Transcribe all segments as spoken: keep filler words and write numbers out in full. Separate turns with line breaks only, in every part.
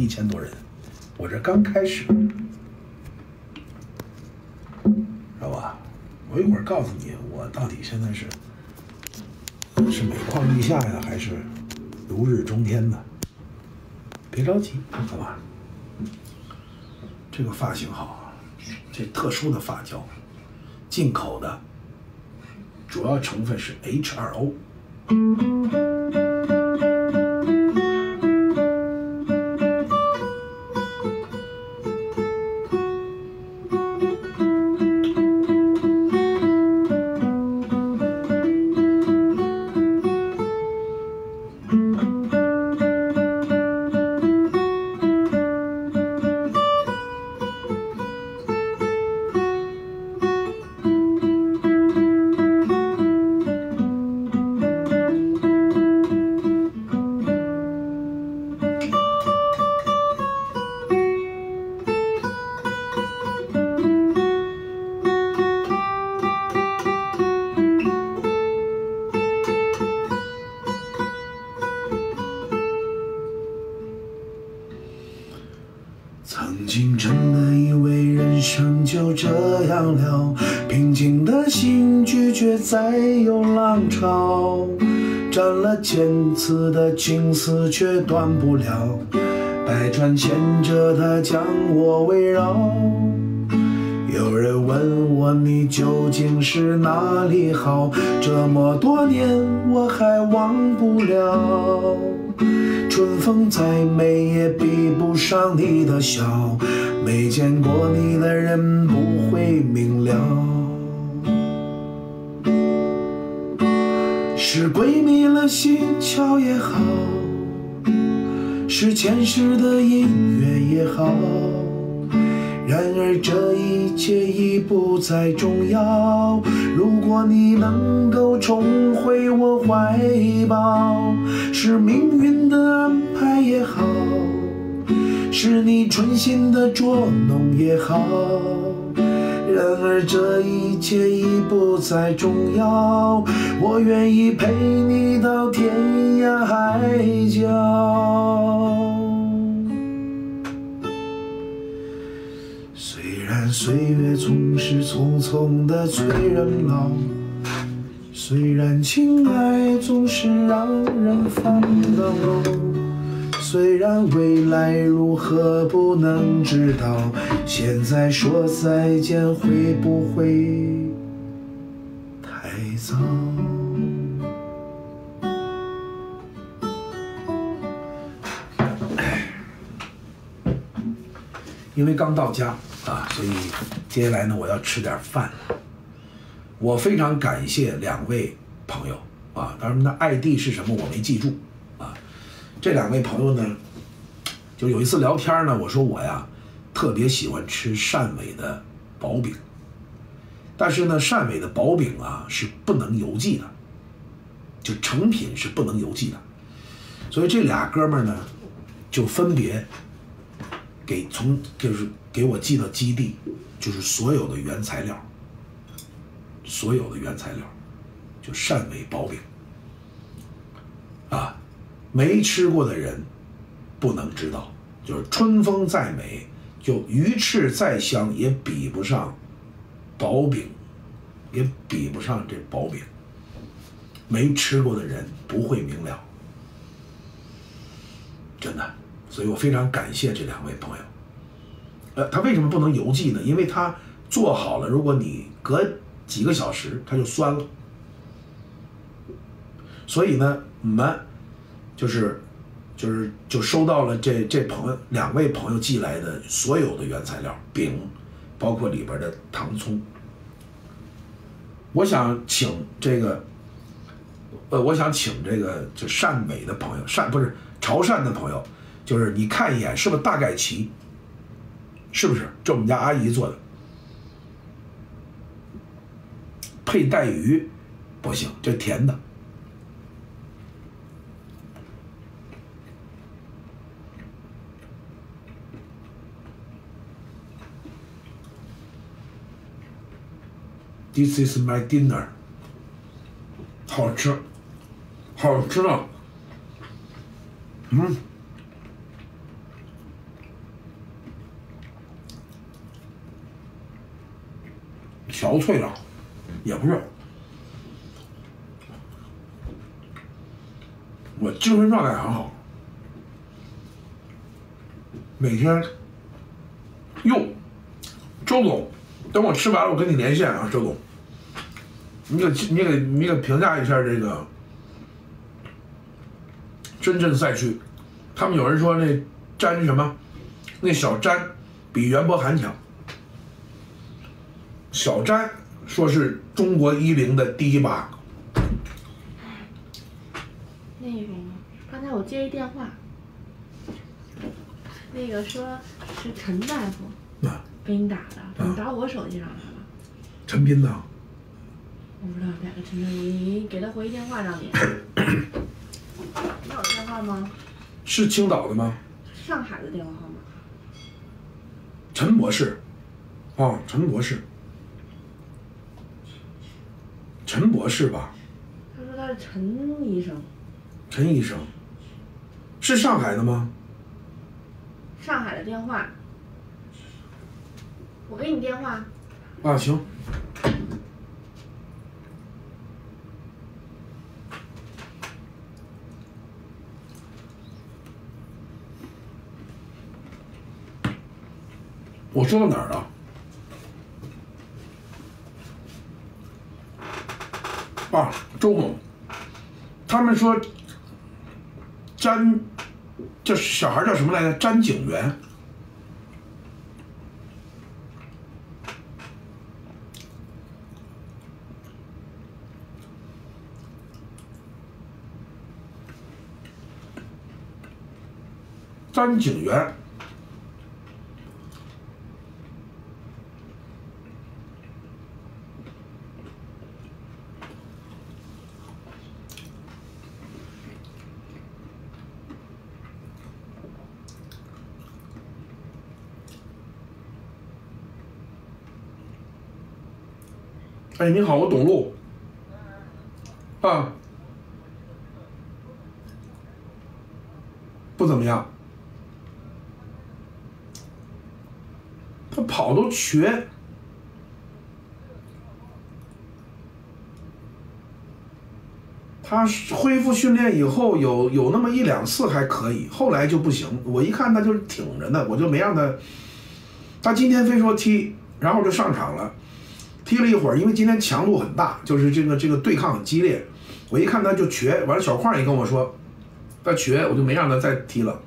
一千多人，我这刚开始，知道吧？我一会儿告诉你，我到底现在是是每况愈下呀，还是如日中天呢？别着急，好吧？这个发型好，这特殊的发胶，进口的，主要成分是 H 二 O。曾经真的以为人生就这样了，平静的心拒绝再有浪潮，斩了千次的情丝却断不了，百转千折它将我围绕。有人问我你究竟是哪里好，这么多年我还忘不了。春风再美也比不上你的笑，没见过你的人不会明了。是鬼迷了心窍也好，是前世的姻缘也好，然而这一切已不再重要。如果你能够重回我怀抱，是命运的安排也好，是你春心的捉弄也好，然而这一切已不再重要。我愿意陪你到天涯海角。虽然岁月总是匆匆的催人老，虽然情爱总是让人烦恼，虽然未来如何不能知道，现在说再见会不会太早？因为刚到家啊，所以接下来呢，我要吃点饭。我非常感谢两位朋友啊，当然的 I D 是什么我没记住啊。这两位朋友呢，就有一次聊天呢，我说我呀特别喜欢吃汕尾的薄饼，但是呢，汕尾的薄饼啊是不能邮寄的，就成品是不能邮寄的，所以这俩哥们儿呢，就分别给从就是给我寄到基地，就是所有的原材料。所有的原材料，就汕尾薄饼啊，没吃过的人不能知道，就是春风再美，就鱼翅再香，也比不上薄饼，也比不上这薄饼。没吃过的人不会明了，真的。所以我非常感谢这两位朋友。呃，他为什么不能邮寄呢？因为他做好了，如果你隔几个小时它就酸了，所以呢，我们就是就是就收到了这这朋友两位朋友寄来的所有的原材料饼，包括里边的糖葱。我想请这个，呃，我想请这个就汕尾的朋友，汕不是潮汕的朋友，就是你看一眼是不是大概齐，是不是？这我们家阿姨做的。配带鱼不行，这甜的。This is my dinner。好吃，好吃啊！嗯， 憔悴了，也不是，我精神状态很好。每天，哟，周总，等我吃完了，我跟你连线啊，周总，你给你给你给评价一下这个深圳赛区，他们有人说那詹什么，那小詹比袁博涵强。小詹说是中国一零的第一把。
那个，刚才我接一电话，那个说是陈大夫
啊
给你打的，怎么打我手机上来了？
陈斌呢？
我不知道哪个陈大夫，你给他回一电话让你。你有电话吗？
是青岛的吗？
上海的电话号码。
陈博士，哦，陈博士，陈博士吧？
他说他是陈医生。
陈医生，是上海的吗？
上海的电话，我给你电话。
啊，行。我说到哪儿了？啊，周总，他们说詹，这小孩叫什么来着？詹景元。詹景元。哎，你好，我董路。啊，不怎么样。他跑都瘸。他恢复训练以后有有那么一两次还可以，后来就不行。我一看他就是挺着呢，我就没让他。他今天非说踢，然后就上场了。踢了一会儿，因为今天强度很大，就是这个这个对抗很激烈，我一看他就瘸，完了小矿也跟我说他瘸，我就没让他再踢了。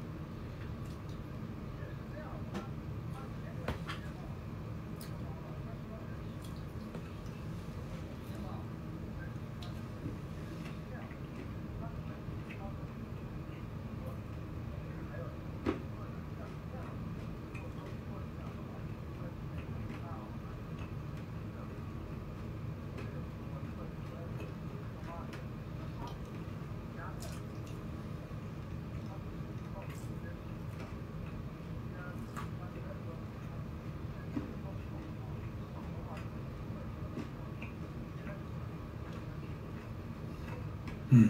嗯，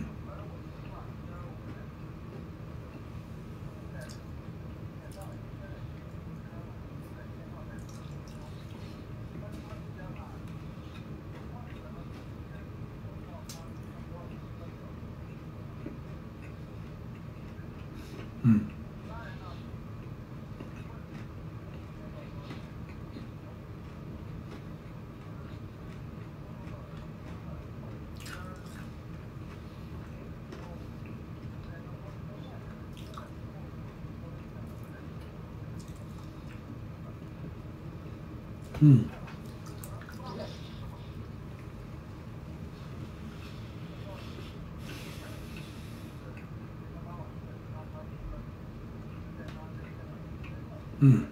嗯，嗯，嗯，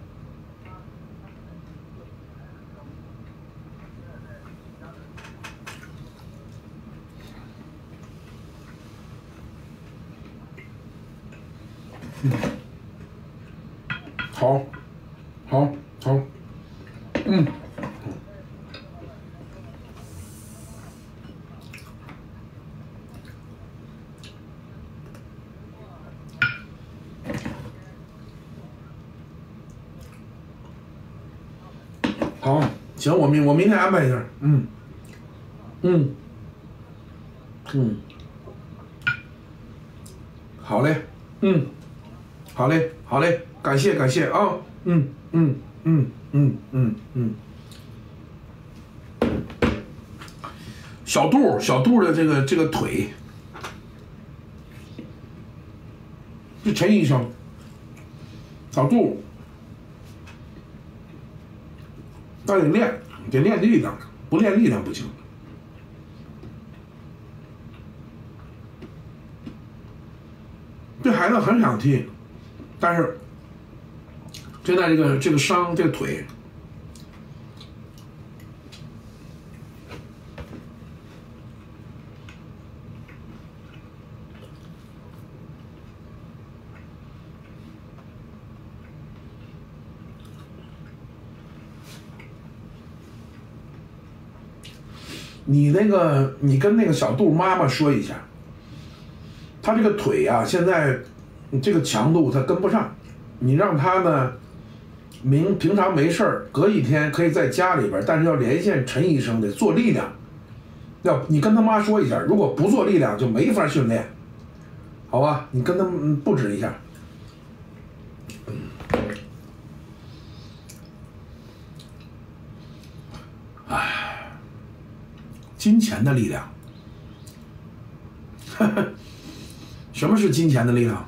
嗯，好，好，好，嗯。好，谢行，我明我明天安排一下。嗯，嗯，嗯，好嘞，嗯，好嘞，好嘞，感谢感谢啊，嗯嗯嗯嗯嗯嗯。小杜，小杜的这个这个腿，是陈医生，小杜，那得练，得练力量，不练力量不行。这孩子很想踢，但是现在这个这个伤，这个腿。你那个，你跟那个小杜妈妈说一下，他这个腿呀、啊，现在这个强度他跟不上，你让他呢，明平常没事儿，隔一天可以在家里边，但是要连线陈医生得做力量，要你跟他妈说一下，如果不做力量就没法训练，好吧？你跟他们布置一下。唉，金钱的力量。什么是金钱的力量？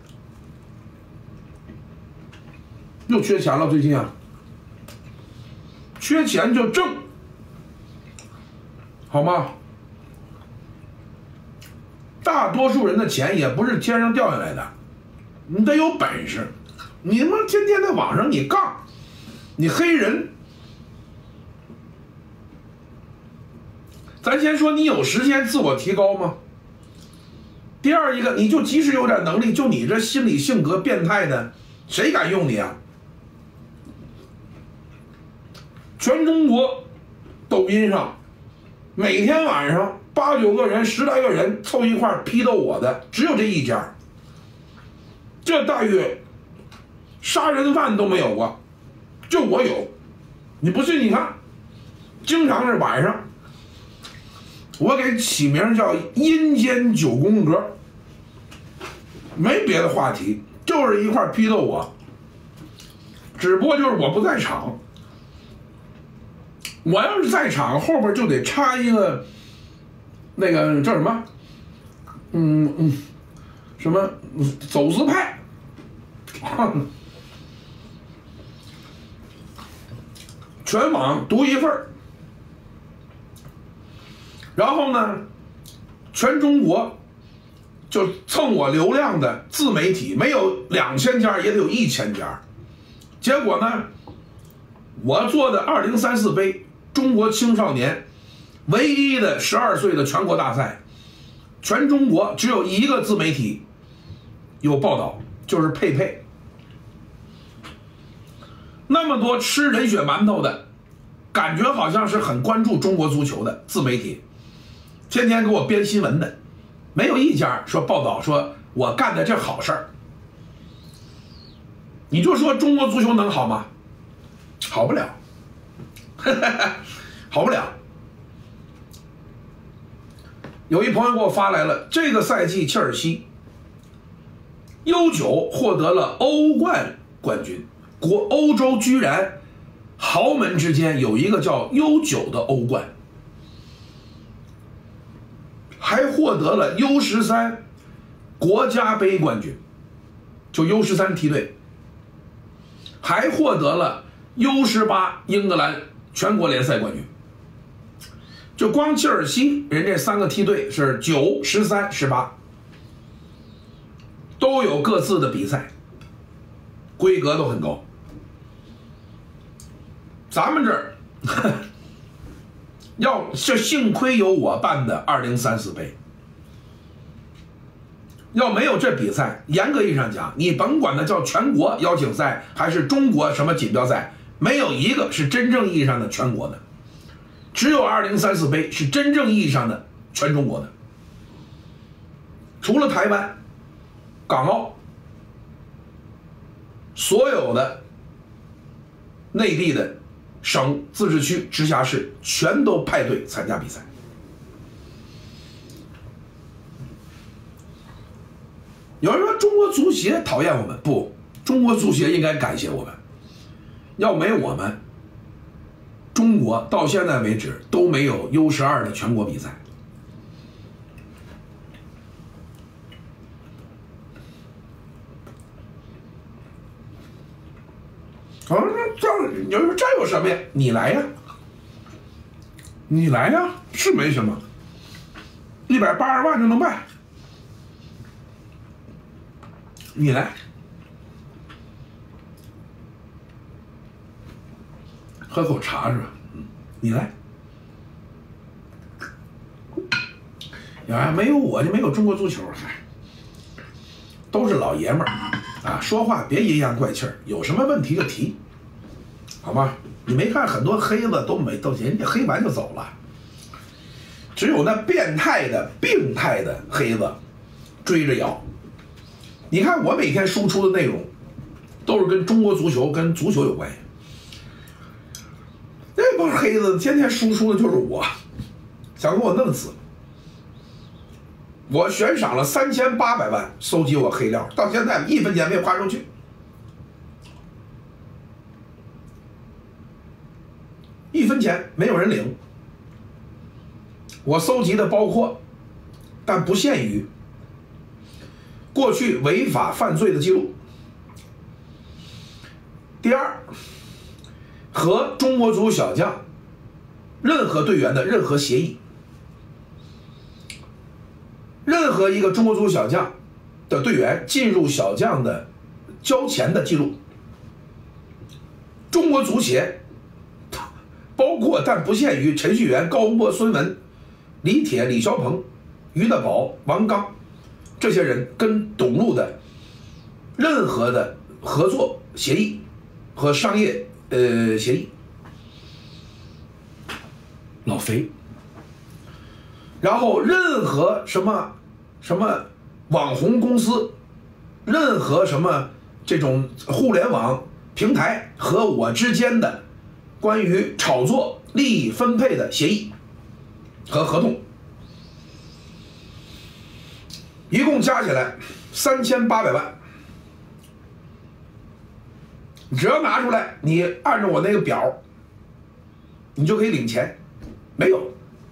又缺钱了，最近啊，缺钱就挣，好吗？大多数人的钱也不是天上掉下来的，你得有本事。你他妈天天在网上你杠，你黑人。咱先说你有时间自我提高吗？第二一个，你就即使有点能力，就你这心理性格变态的，谁敢用你啊？全中国抖音上每天晚上八九个人十来个人凑一块批斗我的只有这一家，这待遇杀人犯都没有过，就我有。你不信你看，经常是晚上我给起名叫阴间九宫格，没别的话题，就是一块批斗我，只不过就是我不在场。我要是在场，后边就得插一个那个叫什么，嗯嗯，什么走资派，全网独一份儿。然后呢，全中国就蹭我流量的自媒体没有两千家也得有一千家。结果呢，我做的二零三四杯中国青少年唯一的十二岁的全国大赛，全中国只有一个自媒体有报道，就是佩佩。那么多吃人血馒头的，感觉好像是很关注中国足球的自媒体，天天给我编新闻的，没有一家说报道说我干的这好事儿。你就说中国足球能好吗？好不了，好不了。有一朋友给我发来了，这个赛季切尔西 U 九获得了欧冠冠军，国欧洲居然豪门之间有一个叫 U 九的欧冠，还获得了 U 十三国家杯冠军，就 U 十三梯队，还获得了 U 十八英格兰全国联赛冠军。就光切尔西人这三个梯队是九、十三、十八，都有各自的比赛，规格都很高。咱们这儿要这幸亏有我办的二零三四杯，要没有这比赛，严格意义上讲，你甭管它叫全国邀请赛还是中国什么锦标赛，没有一个是真正意义上的全国的，只有二零三四杯是真正意义上的全中国的。除了台湾、港澳，所有的内地的省、自治区、直辖市全都派队参加比赛。有人说中国足协讨厌我们，不，中国足协应该感谢我们。要没我们，中国到现在为止都没有 U 十二的全国比赛。啊，这你说这有什么呀？你来呀，你来呀，是没什么，一百八十万就能办。你来，喝口茶是吧？嗯，你来。呀，没有我就没有中国足球，嗨，都是老爷们儿啊，说话别阴阳怪气儿，有什么问题就提，好吗？你没看很多黑子都没都人家黑完就走了，只有那变态的、病态的黑子追着咬。你看我每天输出的内容，都是跟中国足球、跟足球有关系。那帮黑子天天输出的就是我，想给我弄死。我悬赏了三千八百万收集我黑料，到现在一分钱没有花出去，一分钱没有人领。我搜集的包括，但不限于过去违法犯罪的记录。第二，和中国足小将任何队员的任何协议。任何一个中国足小将的队员进入小将的交钱的记录，中国足协包括但不限于陈旭元、高洪波、孙文、李铁、李霄鹏、于德宝、王刚这些人跟董路的任何的合作协议和商业呃协议，老肥。然后任何什么什么网红公司，任何什么这种互联网平台和我之间的关于炒作利益分配的协议和合同，一共加起来三千八百万。你只要拿出来，你按照我那个表，你就可以领钱。没有。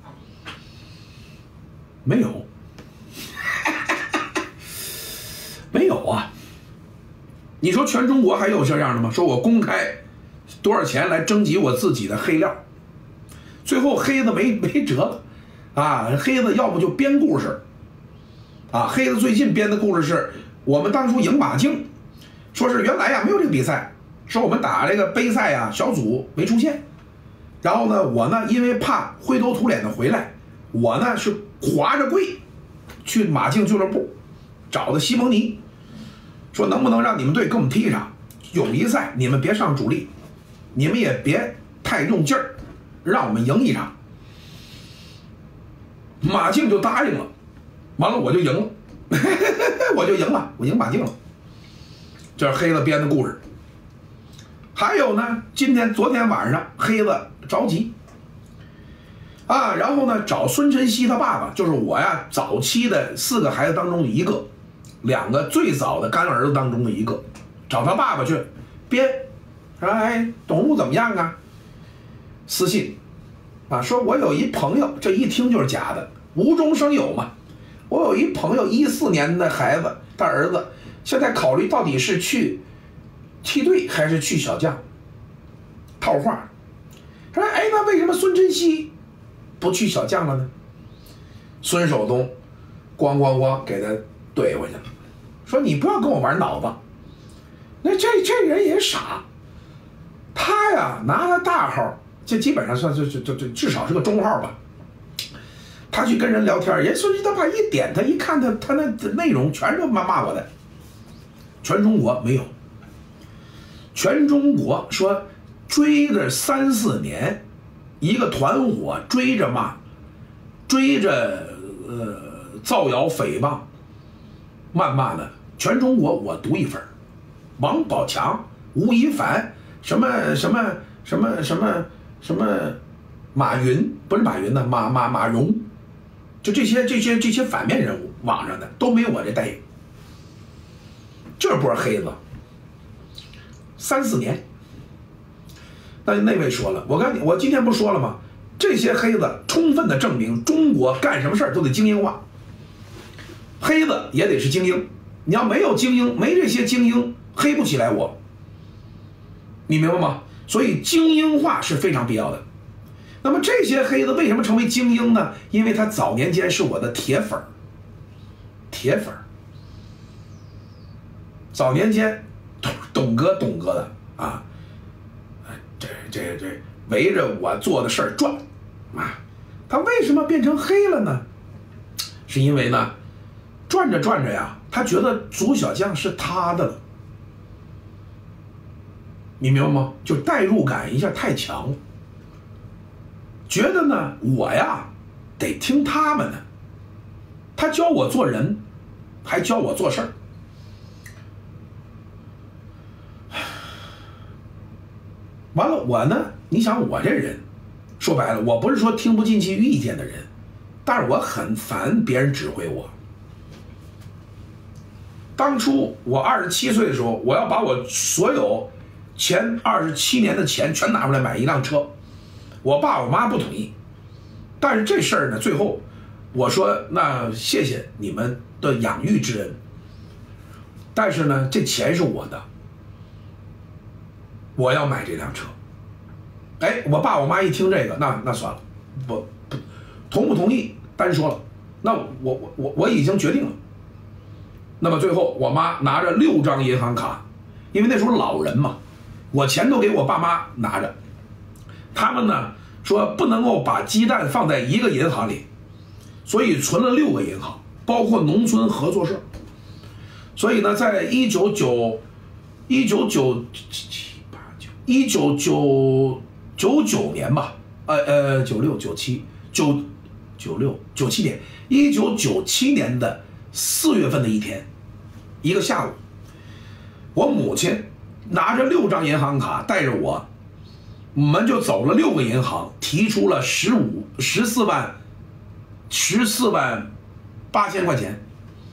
没有，没有啊！你说全中国还有这样的吗？说我公开多少钱来征集我自己的黑料，最后黑子没没辙啊！黑子要不就编故事啊！黑子最近编的故事是我们当初赢马竞，说是原来呀没有这个比赛，说我们打这个杯赛呀小组没出现，然后呢我呢因为怕灰头土脸的回来，我呢是划着柜去马竞俱乐部找的西蒙尼，说能不能让你们队跟我们踢一场友谊赛，你们别上主力，你们也别太用劲儿，让我们赢一场。马竞就答应了，完了我就赢了我就赢了，我赢马竞了。这是黑子编的故事。还有呢，今天昨天晚上黑子着急啊，然后呢找孙晨曦他爸爸，就是我呀早期的四个孩子当中的一个，两个最早的干儿子当中的一个，找他爸爸去编，说哎董路怎么样啊？私信啊，说我有一朋友，这一听就是假的，无中生有嘛。我有一朋友一四年的孩子，他儿子现在考虑到底是去梯队还是去小将，套话说哎那为什么孙晨曦不去小将了呢？孙守东咣咣咣给他怼回去了，说你不要跟我玩脑子。那这这人也傻，他呀拿他大号，这基本上算是这这这至少是个中号吧。他去跟人聊天，人孙他爸一点他一看他他那内容全是骂骂我的。全中国没有，全中国说追了三四年。一个团伙追着骂，追着呃造谣诽谤、谩骂的，全中国我独一份。王宝强、吴亦凡、什么什么什么什么什么马云，不是马云呢，马马马蓉，就这些这些这些反面人物，网上的都没有我这待遇。这波黑子三四年，那那位说了，我刚我今天不说了吗？这些黑子充分的证明中国干什么事儿都得精英化，黑子也得是精英。你要没有精英，没这些精英，黑不起来我。你明白吗？所以精英化是非常必要的。那么这些黑子为什么成为精英呢？因为他早年间是我的铁粉儿，铁粉儿。早年间，董董哥董哥的啊，这这这围着我做的事儿转，啊，他为什么变成黑了呢？是因为呢，转着转着呀，他觉得左小将是他的了，你明白吗？就代入感一下太强了，觉得呢我呀得听他们的，他教我做人，还教我做事儿。完了，我呢？你想我这人，说白了，我不是说听不进去意见的人，但是我很烦别人指挥我。当初我二十七岁的时候，我要把我所有前二十七年的钱全拿出来买一辆车，我爸我妈不同意，但是这事儿呢，最后我说那谢谢你们的养育之恩，但是呢，这钱是我的。我要买这辆车，哎，我爸我妈一听这个，那那算了，不不，同不同意单说了，那我我我我已经决定了。那么最后我妈拿着六张银行卡，因为那时候老人嘛，我钱都给我爸妈拿着，他们呢说不能够把鸡蛋放在一个银行里，所以存了六个银行，包括农村合作社。所以呢，在一九九一九九一九九九九年吧，呃呃，九六九七九九六九七年，一九九七年的四月份的一天，一个下午，我母亲拿着六张银行卡，带着我，我们就走了六个银行，提出了十五十四万十四万八千块钱，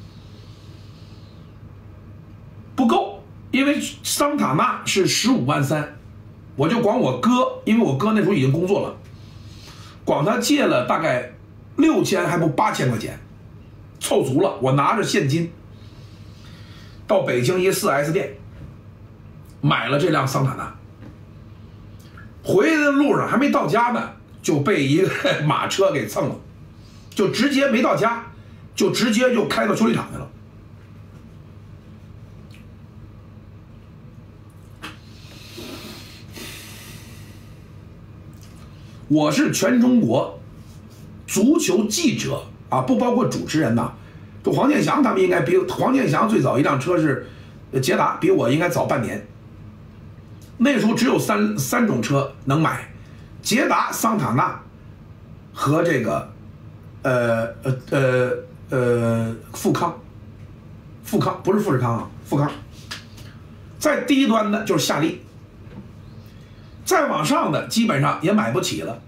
不够，因为桑塔纳是十五万三。我就管我哥，因为我哥那时候已经工作了，管他借了大概六千还不八千块钱，凑足了，我拿着现金到北京一 四 S 店买了这辆桑塔纳。回来的路上还没到家呢，就被一个马车给蹭了，就直接没到家，就直接就开到修理厂去了。我是全中国足球记者啊，不包括主持人呐。就黄健翔他们应该比黄健翔最早一辆车是捷达，比我应该早半年。那时候只有三三种车能买，捷达、桑塔纳和这个呃呃呃呃富康，富康不是富士康啊，富康。再低端的就是夏利。再往上的基本上也买不起了，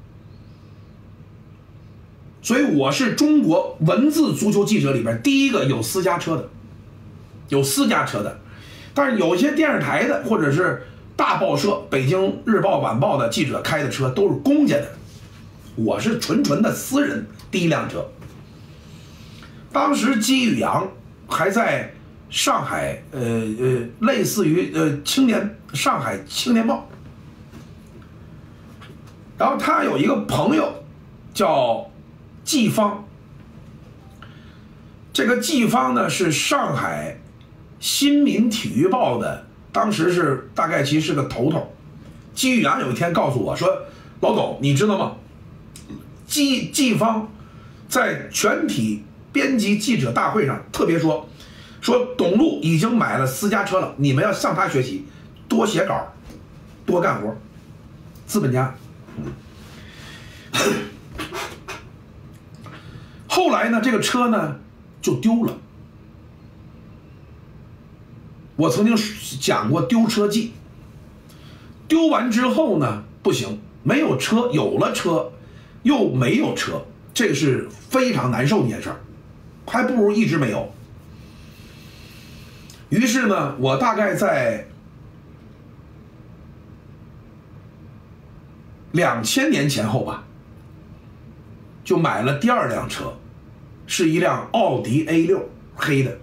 所以我是中国文字足球记者里边第一个有私家车的，有私家车的。但是有些电视台的或者是大报社，北京日报、晚报的记者开的车都是公家的，我是纯纯的私人第一辆车。当时姬宇阳还在上海，呃呃，类似于呃青年上海青年报。然后他有一个朋友叫季芳，这个季芳呢是上海新民体育报的，当时是大概其实是个头头。季宇阳有一天告诉我说：“老董，你知道吗？季季芳在全体编辑记者大会上特别说，说董路已经买了私家车了，你们要向他学习，多写稿，多干活。”资本家。后来呢，这个车呢就丢了。我曾经讲过丢车记， 丢完之后呢，不行，没有车，有了车又没有车，这个是非常难受的一件事儿，还不如一直没有。于是呢，我大概在两千年前后吧，就买了第二辆车，是一辆奥迪 A 六 黑的。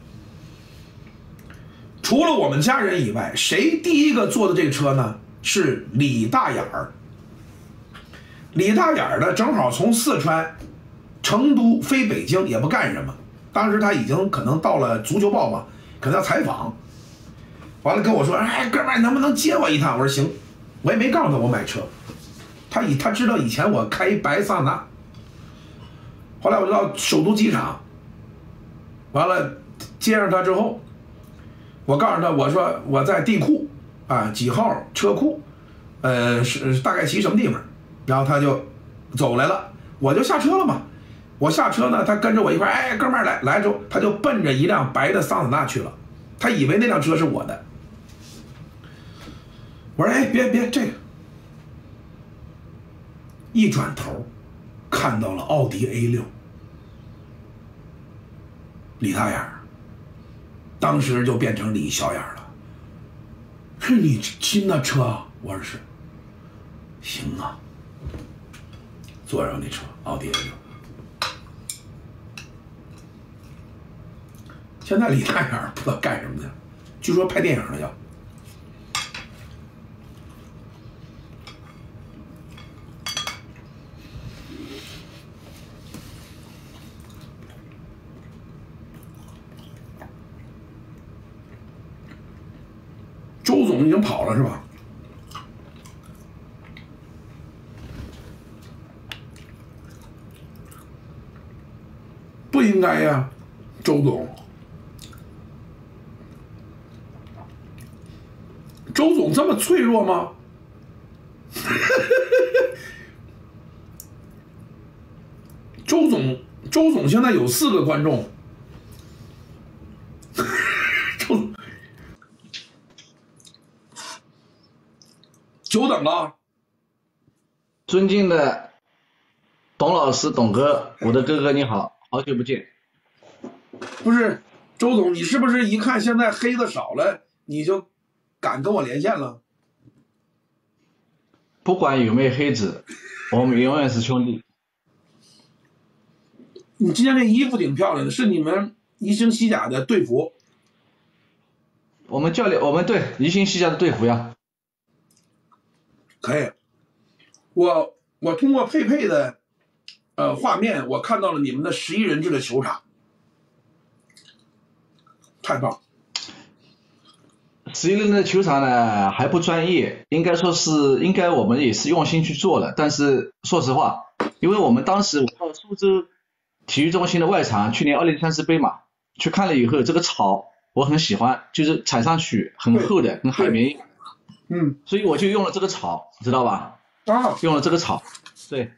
除了我们家人以外，谁第一个坐的这个车呢？是李大眼儿。李大眼儿呢，正好从四川成都飞北京，也不干什么。当时他已经可能到了足球报嘛，可能要采访。完了跟我说：“哎，哥们儿，能不能接我一趟？”我说：“行。”我也没告诉他我买车。他以他知道以前我开白桑塔纳。后来我就到首都机场，完了接上他之后，我告诉他，我说我在地库啊几号车库，呃是大概骑什么地方，然后他就走来了，我就下车了嘛。我下车呢，他跟着我一块，哎，哥们儿来来之后，他就奔着一辆白的桑塔纳去了，他以为那辆车是我的。我说哎，别别这个，一转头看到了奥迪 A 六，李大眼儿。当时就变成李小眼了。是你新的车啊？我说是。行啊，坐上那车，奥迪 A 六。现在李大眼不知道干什么的，据说拍电影了要。周总已经跑了是吧？不应该呀，周总。周总这么脆弱吗？周总，周总现在有四个观众。周。久等了，
尊敬的董老师、董哥，我的哥哥你好，好久不见。
不是，周总，你是不是一看现在黑的少了，你就敢跟我连线了？
不管有没有黑子，我们永远是兄弟。
你今天这衣服挺漂亮的，是你们宜兴西甲的队服。
我们教练，我们对宜兴西甲的队服呀。
可以，我我通过佩佩的呃画面，我看到了你们的十一人制的球场，太棒！
十一人的球场呢还不专业，应该说是应该我们也是用心去做了，但是说实话，因为我们当时我到苏州体育中心的外场，去年奥林三世杯嘛，去看了以后，这个草我很喜欢，就是踩上去很厚的，跟海绵一样。
嗯，
所以我就用了这个草，知道吧？
啊，
用了这个草，对。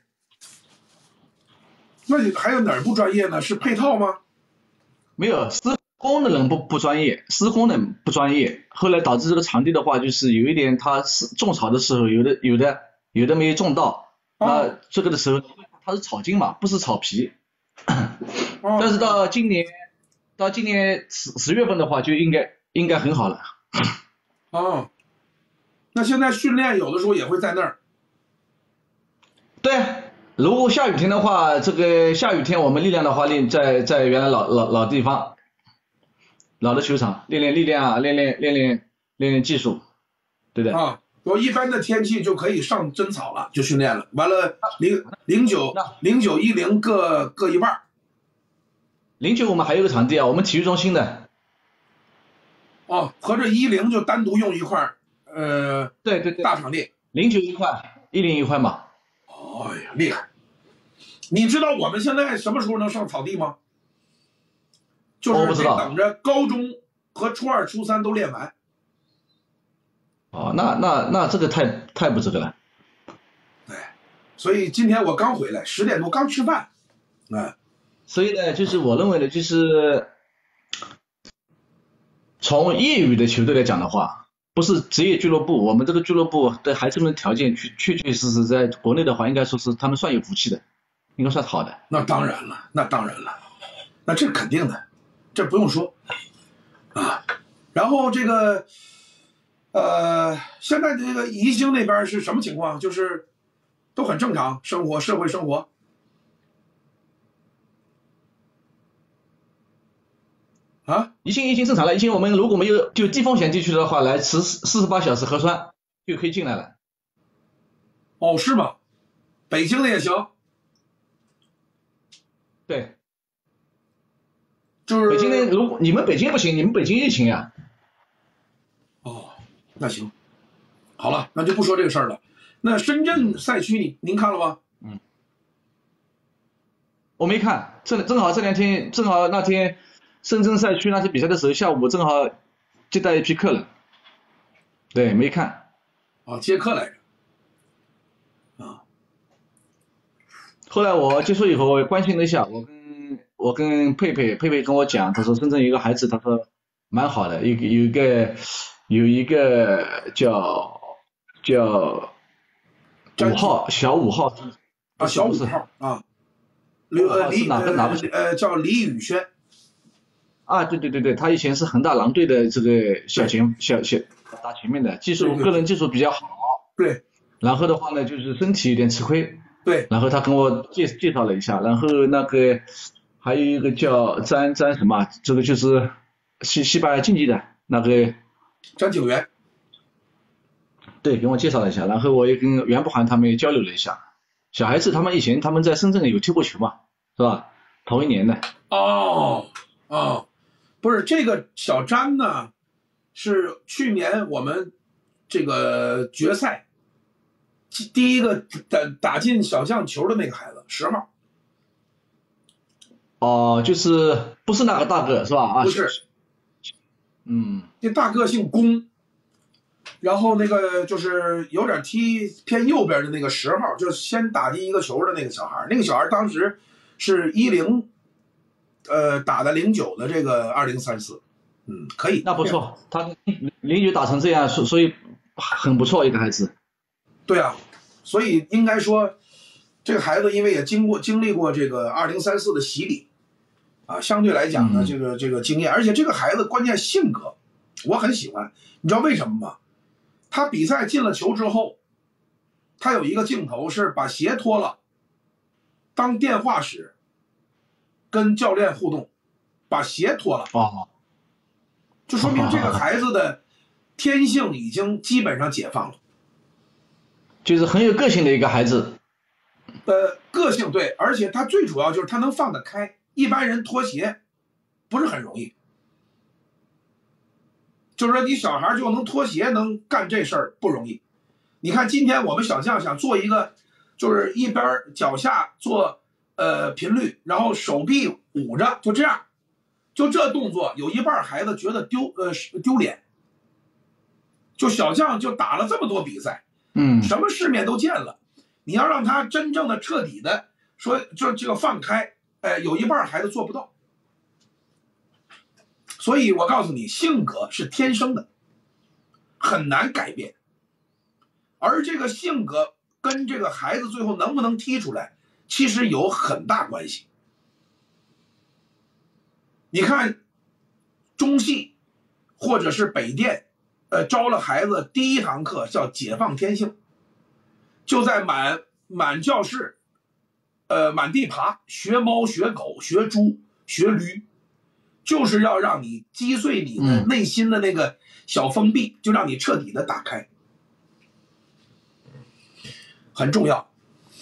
那你还有哪儿不专业呢？是配套吗？
没有，施工的人不不专业，施工的不专业，后来导致这个场地的话，就是有一点，它是种草的时候，有的有的有的没有种到，那、啊、这个的时候它是草茎嘛，不是草皮。啊、但是到今年，到今年十十月份的话，就应该应该很好了。
哦。那现在训练有的时候也会在那儿。
对，如果下雨天的话，这个下雨天我们力量的话练在在原来老老老地方，老的球场练练力量啊，练练练练练练技术，对不对？
啊，我一般的天气就可以上真草了，就训练了。完了零零九零九一零各各一半。
零九我们还有个场地啊，我们体育中心的。
哦，合着一零就单独用一块。呃，
对对对，
大场地，
零九一块，一零一块嘛。
哎呀，厉害！你知道我们现在什么时候能上草地吗？就是等着高中和初二、初三都练完。
哦，那那那这个太太不这个了。
对，所以今天我刚回来，十点多刚吃饭，哎。
所以呢，就是我认为呢，就是从业余的球队来讲的话。 不是职业俱乐部，我们这个俱乐部对孩子们的条件确确确实实在国内的话，应该说是他们算有福气的，应该算好的。
那当然了，那当然了，那这肯定的，这不用说啊。然后这个，呃，现在这个宜兴那边是什么情况？就是都很正常生活，社会生活。啊，
宜兴宜兴正常了，宜兴我们如果没有就低风险地区的话，来持四十八小时核酸就可以进来了。
哦，是吗？北京的也行。
对，
就是
北京的，如果你们北京不行，你们北京疫情呀。
哦，那行，好了，那就不说这个事儿了。那深圳赛区你您看了吗？
嗯，我没看，正正好这两天，正好那天深圳赛区那天比赛的时候，下午正好接待一批客人。对，没看。
啊，接客来着。啊。
后来我结束以后，我也关心了一下，我跟我跟佩佩，佩佩跟我讲，他说深圳有一个孩子，他说蛮好的，有有一个有一个叫叫五号小五号
啊，小五号啊，李呃李
哪个哪个
呃叫李宇轩
啊，对对对对，他以前是恒大狼队的这个小前小小打前面的，技术个人技术比较好，
对，
然后的话呢，就是身体有点吃亏。
对，
然后他跟我介介绍了一下，然后那个还有一个叫詹詹什么，这个就是西西班牙竞技的那个
詹景元，
对，给我介绍了一下，然后我也跟袁博涵他们也交流了一下，小孩子他们以前他们在深圳有踢过球嘛，是吧？头一年的。
哦哦，不是这个小詹呢，是去年我们这个决赛。第一个打打进小将球的那个孩子，十号。
哦，就是不是那个大个是吧？啊，
不是。
嗯。
那大个姓龚，然后那个就是有点踢偏右边的那个十号，就先打进一个球的那个小孩，那个小孩当时是一零，呃，打的零九的这个二零三四，嗯，可以。
那不错，他零九打成这样，所所以很不错一个孩子。
对啊，所以应该说，这个孩子因为也经过经历过这个二零三四的洗礼，啊，相对来讲呢，这个这个经验，而且这个孩子关键性格，我很喜欢。你知道为什么吗？他比赛进了球之后，他有一个镜头是把鞋脱了，当电话使，跟教练互动，把鞋脱了，
哦，
就说明这个孩子的天性已经基本上解放了。
就是很有个性的一个孩子，
呃，个性对，而且他最主要就是他能放得开，一般人脱鞋不是很容易，就是说你小孩就能脱鞋能干这事儿不容易。你看今天我们小将想做一个，就是一边脚下做呃频率，然后手臂捂着，就这样，就这动作，有一半孩子觉得丢呃丢脸，就小将就打了这么多比赛。
嗯，
什么世面都见了，你要让他真正的彻底的说，就这个放开，哎，有一半孩子做不到。所以我告诉你，性格是天生的，很难改变。而这个性格跟这个孩子最后能不能踢出来，其实有很大关系。你看，中戏或者是北电。呃，招了孩子第一堂课叫解放天性，就在满满教室，呃，满地爬，学猫、学狗、学猪、学驴，就是要让你击碎你的内心的那个小封闭，就让你彻底的打开，很重要。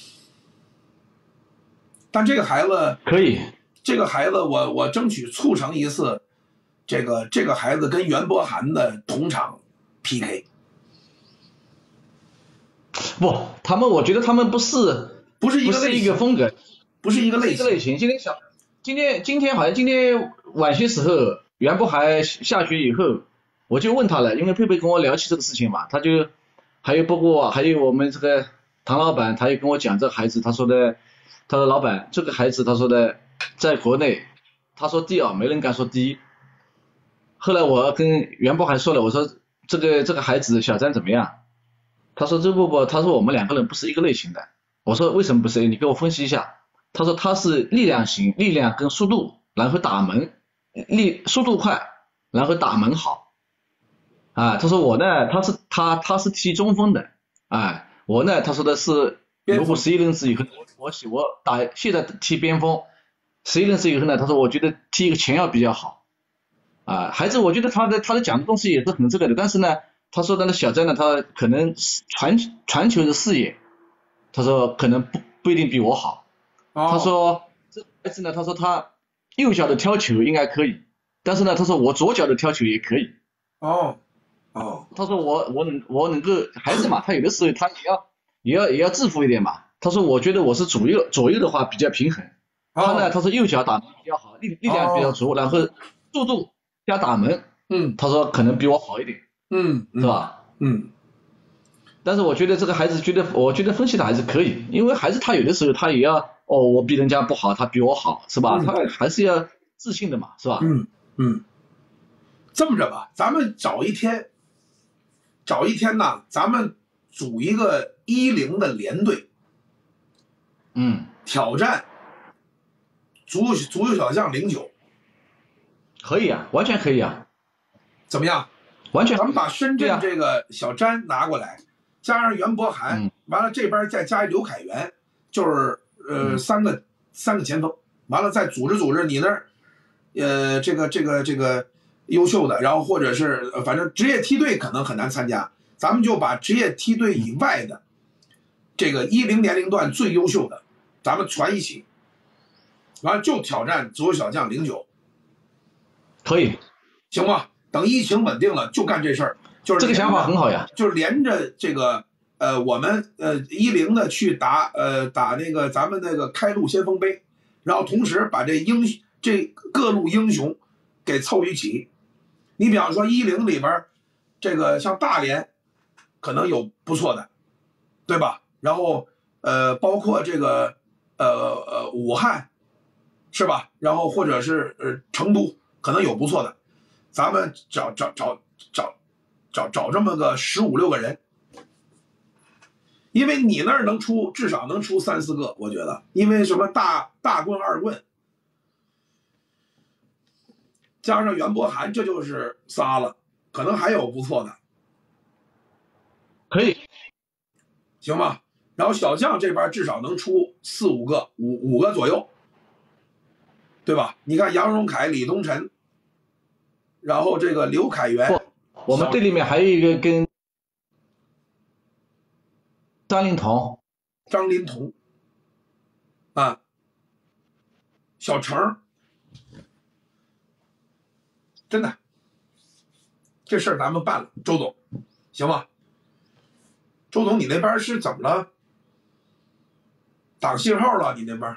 但这个孩子
可以，
这个孩子我我争取促成一次。这个这个孩子跟袁博涵的同场 P K，
不，他们我觉得他们不是
不是一个
不是一个风格，
不是一个类型。
类型。今天小，今天今天好像今天晚些时候，袁博涵下学以后，我就问他了，因为佩佩跟我聊起这个事情嘛，他就还有包括还有我们这个唐老板，他也跟我讲这个孩子，他说的，他说老板这个孩子他说的在国内，他说第二没人敢说第一。后来我跟袁博涵说了，我说这个这个孩子小詹怎么样？他说这不不，他说我们两个人不是一个类型的。我说为什么不是？你给我分析一下。他说他是力量型，力量跟速度，然后打门力速度快，然后打门好。啊，他说我呢，他是他他是踢中锋的，哎，我呢，他说的是如果十一人制以后，我我喜我打现在踢边锋，十一人制以后呢，他说我觉得踢一个前腰比较好。啊，孩子，我觉得他的他的讲的东西也是很这个的，但是呢，他说的小詹呢，他可能传传球的视野，他说可能不不一定比我好。
哦、
他说这孩子呢，他说他右脚的挑球应该可以，但是呢，他说我左脚的挑球也可以。
哦哦，
他说我我能我能够孩子嘛，他有的时候他也要也要也要自负一点嘛。他说我觉得我是左右左右的话比较平衡。
哦、
他呢，他说右脚打门比较好，力力量比较足，哦、然后速度加打门，
嗯，
他说可能比我好一点，
嗯，
是吧？
嗯，
但是我觉得这个孩子觉得，我觉得分析的还是可以，因为孩子他有的时候他也要，哦，我比人家不好，他比我好，是吧？嗯、他还是要自信的嘛，是吧？
嗯嗯，这么着吧，咱们找一天，找一天呢，咱们组一个一零的联队，
嗯，
挑战足足球小将零九。
可以啊，完全可以啊，
怎么样？
完全。
咱们把深圳这个小詹拿过来，啊、加上袁博涵，
嗯、
完了这边再加刘凯元，就是呃、嗯、三个三个前锋，完了再组织组织你那儿，呃这个这个这个优秀的，然后或者是反正职业梯队可能很难参加，咱们就把职业梯队以外的这个一零年龄段最优秀的，咱们传一起，完了就挑战足球小将零九。
可以，
行吗？等疫情稳定了，就干这事儿。就是
这个想法很好呀。
就是连着这个呃，我们呃一零的去打呃打那个咱们那个开路先锋杯，然后同时把这英这各路英雄给凑一起。你比方说一零里边这个像大连可能有不错的，对吧？然后呃包括这个呃呃武汉是吧？然后或者是呃成都。可能有不错的，咱们找找找找找找这么个十五六个人，因为你那儿能出至少能出三四个，我觉得，因为什么大大棍二棍，加上袁博涵，这就是仨了，可能还有不错的，
可以，
行吧？然后小将这边至少能出四五个，五五个左右。对吧？你看杨荣凯、李东晨，然后这个刘凯元，
我们队里面还有一个跟张林彤，
张林彤，啊，小程，真的，这事儿咱们办了，周总，行吗？周总，你那边是怎么了？挡信号了？你那边？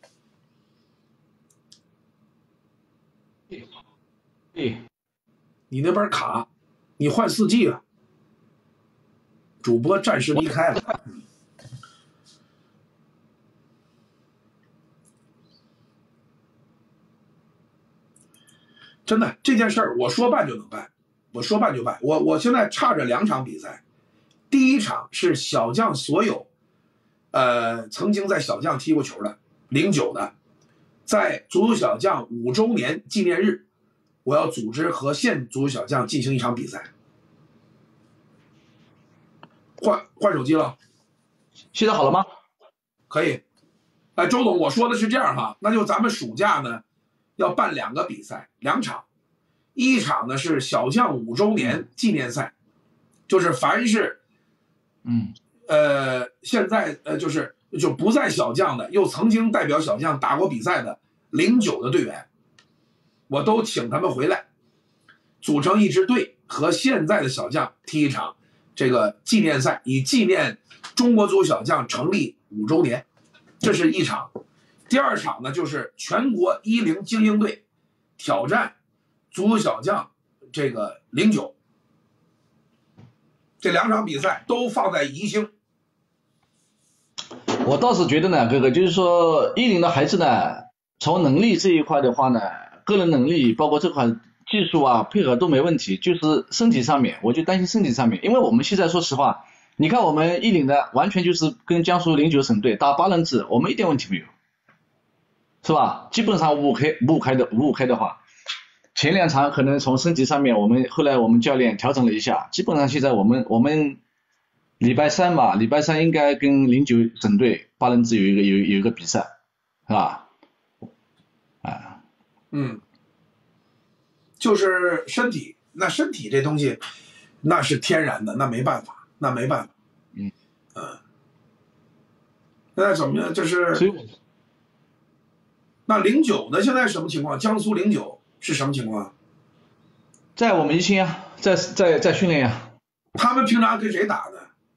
对，
你那边卡，你换四 G 了，主播暂时离开了。真的这件事儿，我说办就能办，我说办就办。我我现在差着两场比赛，第一场是小将所有，呃，曾经在小将踢过球的零九的，在足球小将五周年纪念日。我要组织和现足球小将进行一场比赛。换换手机了，
现在好了吗？
可以。哎，周总，我说的是这样哈，那就咱们暑假呢要办两个比赛，两场，一场呢是小将五周年纪念赛，就是凡是，
嗯，
呃，现在呃就是就不在小将的，又曾经代表小将打过比赛的零九的队员。我都请他们回来，组成一支队，和现在的小将踢一场这个纪念赛，以纪念中国足球小将成立五周年。这是一场。第二场呢，就是全国一零精英队挑战足球小将这个零九。这两场比赛都放在宜兴。
我倒是觉得呢，哥哥，就是说一零的孩子呢，从能力这一块的话呢。个人能力包括这块技术啊配合都没问题，就是身体上面，我就担心身体上面，因为我们现在说实话，你看我们一零的完全就是跟江苏零九省队打八人制，我们一点问题没有，是吧？基本上五五开五五开的五五开的话，前两场可能从身体上面，我们后来我们教练调整了一下，基本上现在我们我们礼拜三吧，礼拜三应该跟零九省队八人制有一个有有一个比赛，是吧？啊，
嗯，就是身体，那身体这东西那是天然的，那没办法，那没办法。
嗯
嗯，那怎么样？就是
所以我
那零九呢？现在什么情况？江苏零九是什么情况？
在我们一线呀，在在在训练呀。
他们平常跟谁打呢？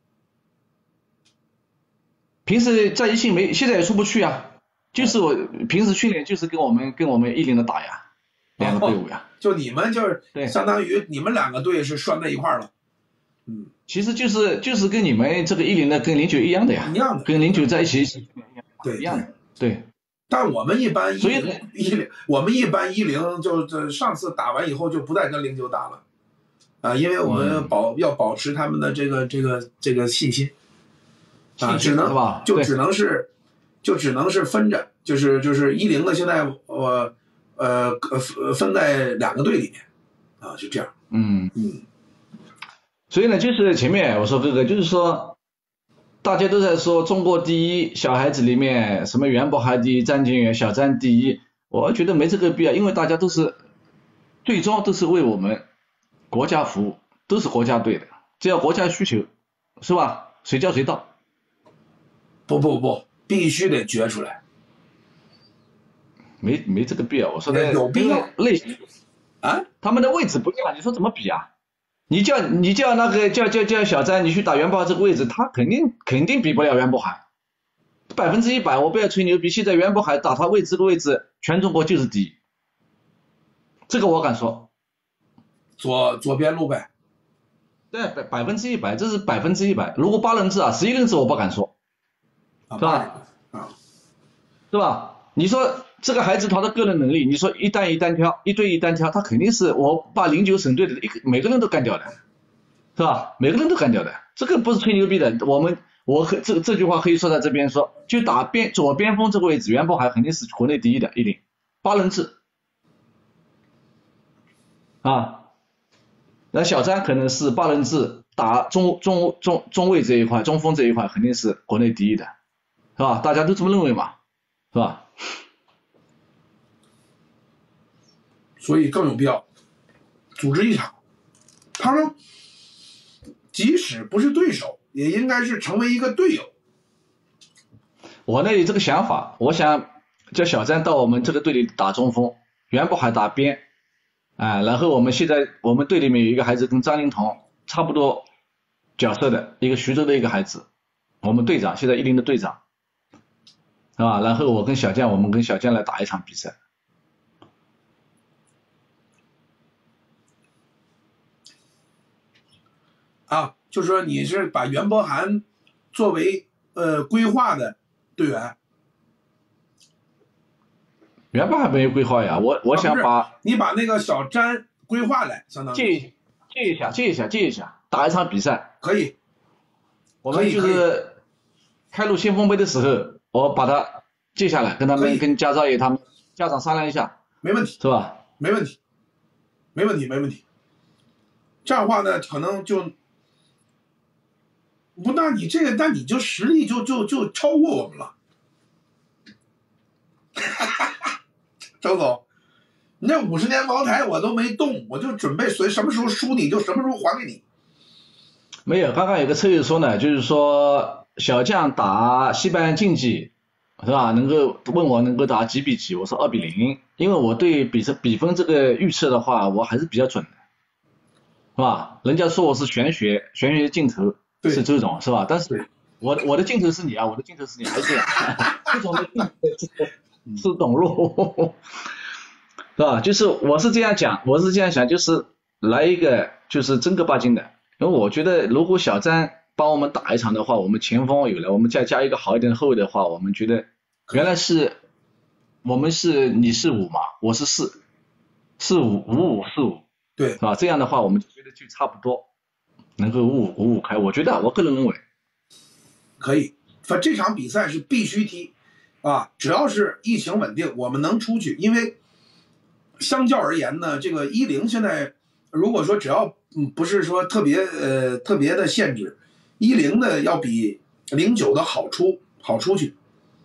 平时在一线没，现在也出不去啊。就是我平时训练就是跟我们跟我们一零的打呀，两个队伍呀。
哦、就你们就是
对，
相当于你们两个队是拴在一块儿了。嗯，
其实就是就是跟你们这个一零的跟零九一样的呀，
一样的，
跟零九在一起一起
对，
一样的，对。
但我们一般一
所以
一零，我们一般一零就这上次打完以后就不再跟零九打了，啊，因为我们保、嗯、要保持他们的这个这个这个信心，啊，只能就只能是就只能是分着，就是就是一零的现在我呃呃分在两个队里面，啊，就这样，
嗯
嗯，
所以呢，就是前面我说哥哥就是说。大家都在说中国第一，小孩子里面什么袁博海第一，张金元、小张第一，我觉得没这个必要，因为大家都是最终都是为我们国家服务，都是国家队的，只要国家需求，是吧？随叫随到。
不不不，必须得决出来。
没没这个必要，我说的
有必要
类型
啊，
他们的位置不一样，你说怎么比啊？你叫你叫那个叫叫叫小詹，你去打袁博海这个位置，他肯定肯定比不了袁博海，百分之一百，我不要吹牛逼。现在袁博海打他位置这个位置，全中国就是第一，这个我敢说。
左左边路呗。
对，百百分之一百，这是百分之一百。如果八人制啊，十一人制我不敢说，是吧？
啊，
是吧？你说这个孩子他的个人能力，你说一单一单挑，一对一单挑，他肯定是我把零九省队的一个每个人都干掉的，是吧？每个人都干掉的，这个不是吹牛逼的。我们我可这这句话可以说在这边说，就打边左边锋这个位置，袁博海肯定是国内第一的，一定八人制啊。那小张可能是八人制打中中中中卫这一块，中锋这一块肯定是国内第一的，是吧？大家都这么认为嘛，是吧？
所以更有必要组织一场，他们即使不是对手，也应该是成为一个队友。
我呢有这个想法，我想叫小詹到我们这个队里打中锋，袁博海打边，啊，然后我们现在我们队里面有一个孩子跟张琳彤差不多角色的一个徐州的一个孩子，我们队长现在一零的队长，是吧？然后我跟小将，我们跟小将来打一场比赛。
啊，就是说你是把袁博涵作为呃规划的队员。
袁博涵没有规划呀，我我想把、
啊、你把那个小詹规划来，相当于
借借一下，借一下，借一下，打一场比赛。
可以。
我们就是开路先锋杯的时候，我把他借下来，跟他们跟家长爷他们家长商量一下。
没问题。
是吧？
没问题，没问题，没问题。这样的话呢，可能就。不，那你这个，那你就实力就就就超过我们了。周总，你这五十年茅台我都没动，我就准备随什么时候输你就什么时候还给你。
没有，刚刚有个车友说呢，就是说小将打西班牙竞技是吧？能够问我能够打几比几，我说二比零，因为我对比分比分这个预测的话，我还是比较准的，是吧？人家说我是玄学，玄学镜头。是周总是吧？但是我我的镜头是你啊，我的镜头是你，还是周总的镜头是是董路，是吧？就是我是这样讲，我是这样想，就是来一个就是正儿八经的，因为我觉得如果小詹帮我们打一场的话，我们前锋有了，我们再加一个好一点的后卫的话，我们觉得原来是我们是你是五嘛，我是四， 四五五五四五，
对，
是吧？这样的话我们觉得就差不多，能够五五五五开。我觉得我个人认为
可以。反正这场比赛是必须踢啊，只要是疫情稳定，我们能出去。因为相较而言呢，这个一零现在如果说只要嗯不是说特别呃特别的限制，一零的要比零九的好出好出去。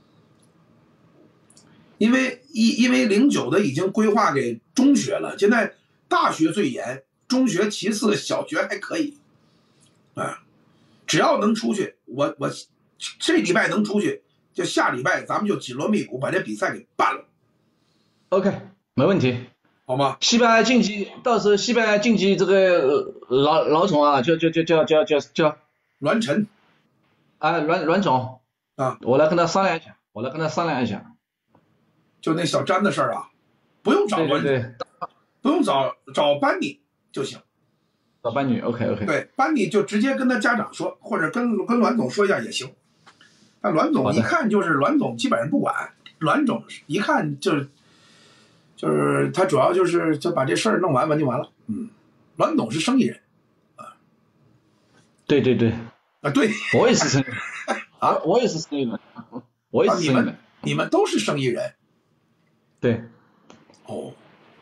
因为一因为零九的已经规划给中学了，现在大学最严，中学其次，小学还可以，啊，只要能出去，我我这礼拜能出去，就下礼拜咱们就紧锣密鼓把这比赛给办了。
OK， 没问题，
好吗？
西班牙晋级，到时候西班牙晋级这个老老总啊，叫叫叫叫叫叫叫
栾晨，
啊栾栾总
啊，
我来跟他商量一下，我来跟他商量一下。
就那小詹的事儿啊，不用找栾总，不用找找班尼就行。
找班尼 ，OK OK。
对，班尼就直接跟他家长说，或者跟跟栾总说一下也行。但栾总一看就是栾总基本上不管，栾总一看就是就是他主要就是就把这事儿弄完完就完了。嗯，栾总是生意人啊。
对对对。
啊，对，
我也是生意人啊，我也是生意人，我也是生意人。
啊、你, 你们都是生意人。
对。
哦。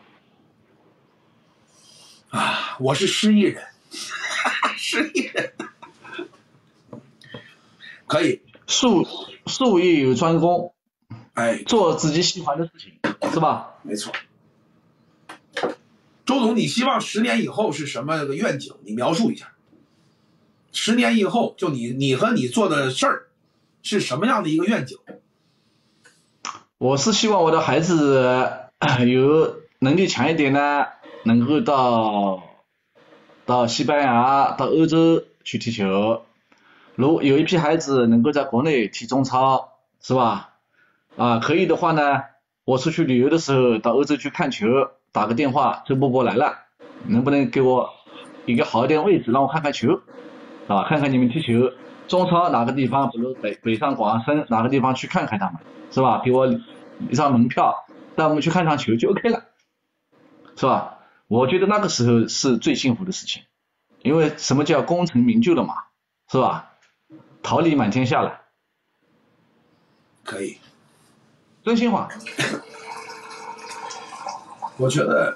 啊，我是失忆人，失忆人。可以。
术术业有专攻，
哎，
做自己喜欢的事情，是吧？
没错。周总，你希望十年以后是什么个愿景？你描述一下。十年以后，就你你和你做的事儿，是什么样的一个愿景？
我是希望我的孩子有能力强一点呢，能够到到西班牙、到欧洲去踢球。如有一批孩子能够在国内踢中超，是吧？啊，可以的话呢，我出去旅游的时候到欧洲去看球，打个电话，周伯伯来了，能不能给我一个好一点的位置，让我看看球，啊，看看你们踢球，中超哪个地方，比如北北上广深哪个地方去看看他们，是吧？给我一张门票，带我们去看场球就 OK 了，是吧？我觉得那个时候是最幸福的事情，因为什么叫功成名就了嘛，是吧？桃李满天下了。
可以。
真心话。
我觉得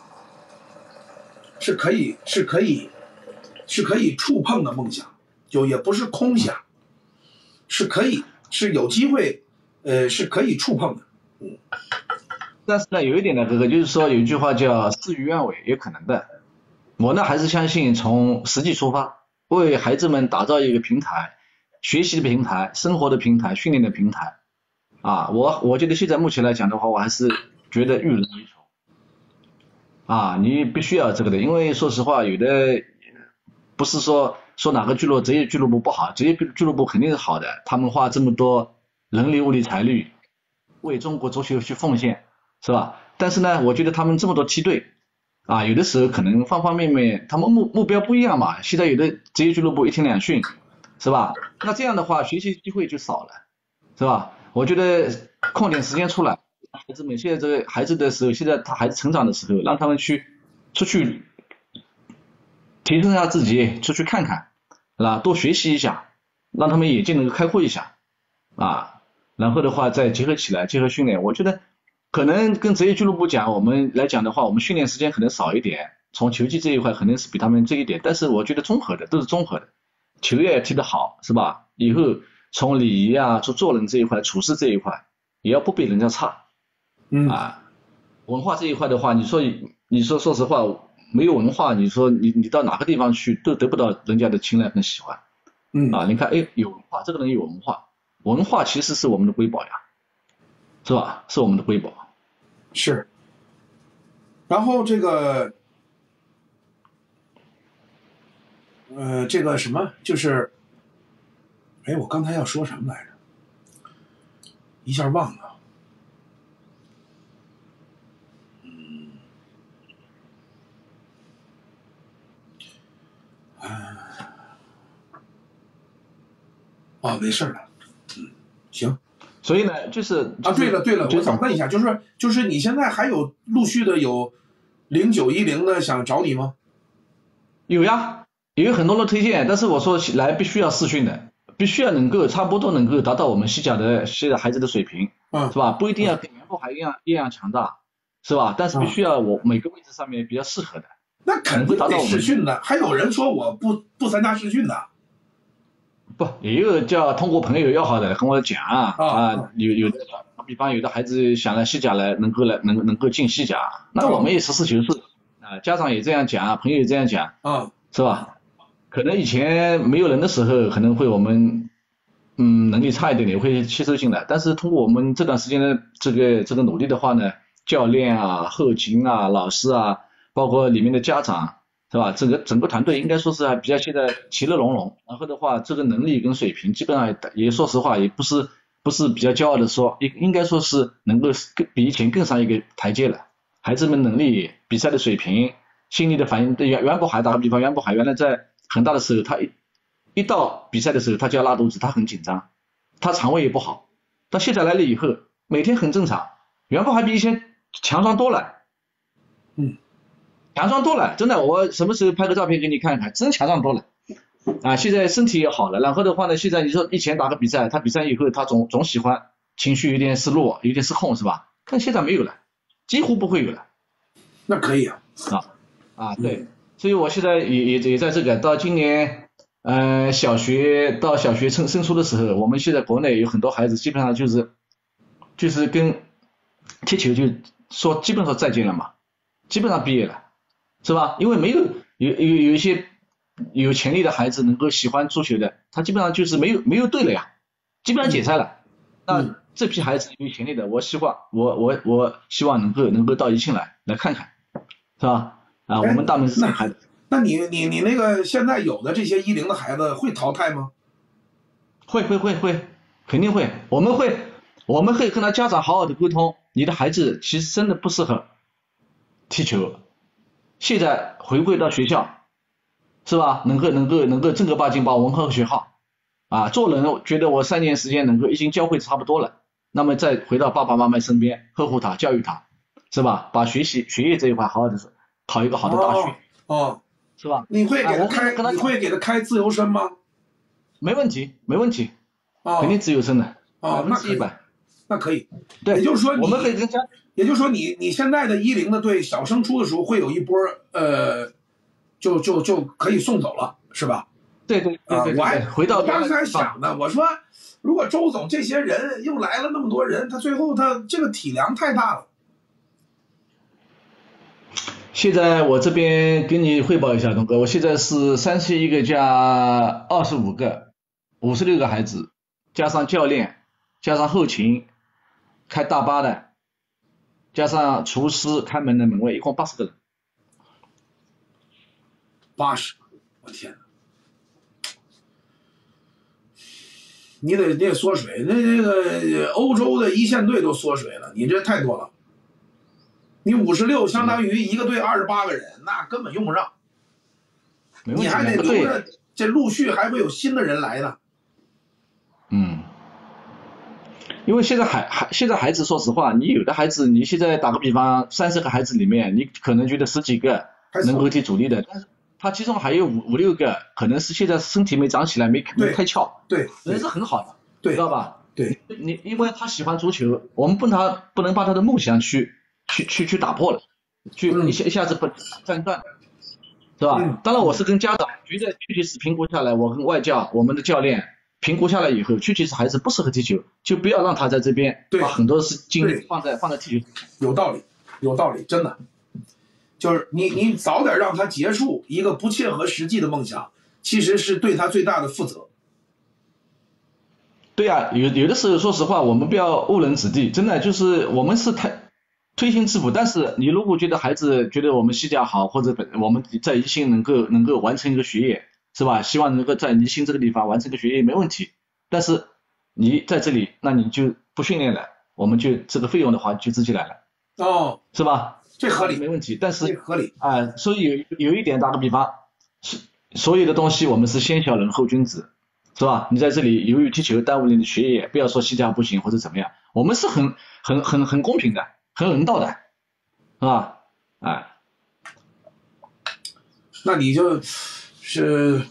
是可以，是可以，是可以触碰的梦想，就也不是空想，是可以，是有机会，呃，是可以触碰的。嗯。
但是呢，有一点呢，哥哥，就是说有一句话叫事与愿违，有可能的。我呢还是相信从实际出发，为孩子们打造一个平台，学习的平台，生活的平台，训练的平台。啊，我我觉得现在目前来讲的话，我还是觉得育人为重。啊，你必须要这个的，因为说实话，有的不是说说哪个俱乐部职业俱乐部不好，职业俱乐部肯定是好的，他们花这么多人力物力财力为中国足球去奉献，是吧？但是呢，我觉得他们这么多梯队啊，有的时候可能方方面面他们目目标不一样嘛。现在有的职业俱乐部一天两训，是吧？那这样的话学习机会就少了，是吧？我觉得空点时间出来，孩子们现在这个孩子的时候，现在他孩子成长的时候，让他们去出去提升一下自己，出去看看，是吧？多学习一下，让他们眼界能够开阔一下啊。然后的话再结合起来，结合训练，我觉得可能跟职业俱乐部讲，我们来讲的话，我们训练时间可能少一点，从球技这一块可能是比他们这一点，但是我觉得综合的都是综合的，球也踢得好，是吧？以后从礼仪啊，从做人这一块，处事这一块，也要不比人家差。
嗯
啊，文化这一块的话，你说你说说实话，没有文化，你说你你到哪个地方去都得不到人家的青睐跟喜欢。
嗯
啊，你看，哎，有文化，这个人有文化，文化其实是我们的瑰宝呀，是吧？是我们的瑰宝。
是。然后这个，呃，这个什么，就是。哎，我刚才要说什么来着？一下忘了。嗯，啊，哦，没事了。嗯，行。
所以呢，就是、就是、
啊，对了对了，我想问一下，就是就是你现在还有陆续的有零九一零的想找你吗？
有呀，也有很多人推荐，但是我说来必须要试训的，必须要能够差不多能够达到我们西甲的西甲孩子的水平，
嗯，
是吧？不一定要跟袁博海一样一样强大，是吧？但是必须要我每个位置上面比较适合的。
那肯定得试训的，还有人说我不不参加试训的。
不，也有叫通过朋友要好的跟我讲啊，
啊
啊有有的，比方有的孩子想来西甲来，能够来能能够进西甲，那我们也实事求是啊，家长也这样讲，朋友也这样讲，
啊，
是吧？可能以前没有人的时候，可能会我们嗯能力差一点也会吸收进来，但是通过我们这段时间的这个这个努力的话呢，教练啊、后勤啊、老师啊，包括里面的家长。是吧？整个整个团队应该说是还比较现在其乐融融，然后的话，这个能力跟水平基本上也也说实话也不是不是比较骄傲的说，应应该说是能够更比以前更上一个台阶了。孩子们能力、比赛的水平、心理的反应，袁袁博海打个比方，袁博海原来在恒大的时候，他一一到比赛的时候他就要拉肚子，他很紧张，他肠胃也不好。到现在来了以后，每天很正常，袁博海比以前强壮多了。
嗯。
强壮多了，真的，我什么时候拍个照片给你看看，真强壮多了啊！现在身体也好了，然后的话呢，现在你说以前打个比赛，他比赛以后他总总喜欢情绪有点失落，有点失控是吧？但现在没有了，几乎不会有了。
那可以啊。
啊啊对，所以我现在也也也在这个到今年，呃小学到小学升升初的时候，我们现在国内有很多孩子基本上就是就是跟踢球就说基本上再见了嘛，基本上毕业了。是吧？因为没有有有有一些有潜力的孩子能够喜欢足球的，他基本上就是没有没有队了呀，基本上解散了。那这批孩子有潜力的，我希望我我我希望能够能够到宜兴来来看看，是吧？啊，我们大门是开的。
那你你你那个现在有的这些一零的孩子会淘汰吗？
会会会会，肯定会。我们会我们会跟他家长好好的沟通，你的孩子其实真的不适合踢球。现在回归到学校，是吧？能够能够能够正儿八经把文科学好啊，做人觉得我三年时间能够已经教会差不多了，那么再回到爸爸妈妈身边呵护他教育他，是吧？把学习学业这一块好好的考一个好的大学，
哦，哦
是吧？
你会给他开、
啊、
你会给他开自由身吗？
没问题，没问题，
哦、
肯定自由身的，
哦，
百分之一百，
那可以。
对，
也就是说你，
我们可以跟家。
也就是说你，你你现在的一零的队小升初的时候会有一波，呃，就就就可以送走了，是吧？
对对对对，
我还
回到
我当时还想呢，我说如果周总这些人又来了那么多人，他最后他这个体量太大了。
现在我这边跟你汇报一下，东哥，我现在是三十一个加二十五个，五十六个孩子，加上教练，加上后勤，开大巴的。加上厨师、看门的门卫，一共八十个人。
八十，我天哪！你得你得缩水，那那个欧洲的一线队都缩水了，你这太多了。你五十六相当于一个队二十八个人，那根本用不上。你还得留着，这陆续还会有新的人来呢。
嗯。因为现在孩孩现在孩子，说实话，你有的孩子，你现在打个比方，三十个孩子里面，你可能觉得十几个能够踢主力的，但是他其中还有五五六个，可能是现在身体没长起来，没没开窍，
对，
人是很好的，
对，
知道吧？
对，
你因为他喜欢足球，我们不能他不能把他的梦想去去去去打破了，去一下一下子不断断，是吧？
嗯、
当然我是跟家长觉得确实是评估下来，我跟外教我们的教练。评估下来以后，确实是孩子不适合踢球，就不要让他在这边把很多事精力放在放在踢球。
有道理，有道理，真的。就是你你早点让他结束一个不切合实际的梦想，其实是对他最大的负责。
对呀、啊，有有的时候说实话，我们不要误人子弟，真的就是我们是太推心置腹。但是你如果觉得孩子觉得我们西甲好，或者我们在宜兴能够能够完成一个学业。是吧？希望能够在宜兴这个地方完成个学业没问题，但是你在这里，那你就不训练了，我们就这个费用的话就自己来了，
哦，
是吧？
这合理，
没问题。但是
合理
啊、呃，所以有有一点打个比方，是所有的东西我们是先小人后君子，是吧？你在这里由于踢球耽误了你的学业，不要说西甲不行或者怎么样，我们是很很很很公平的，很人道的，是吧？啊、呃，
那你就是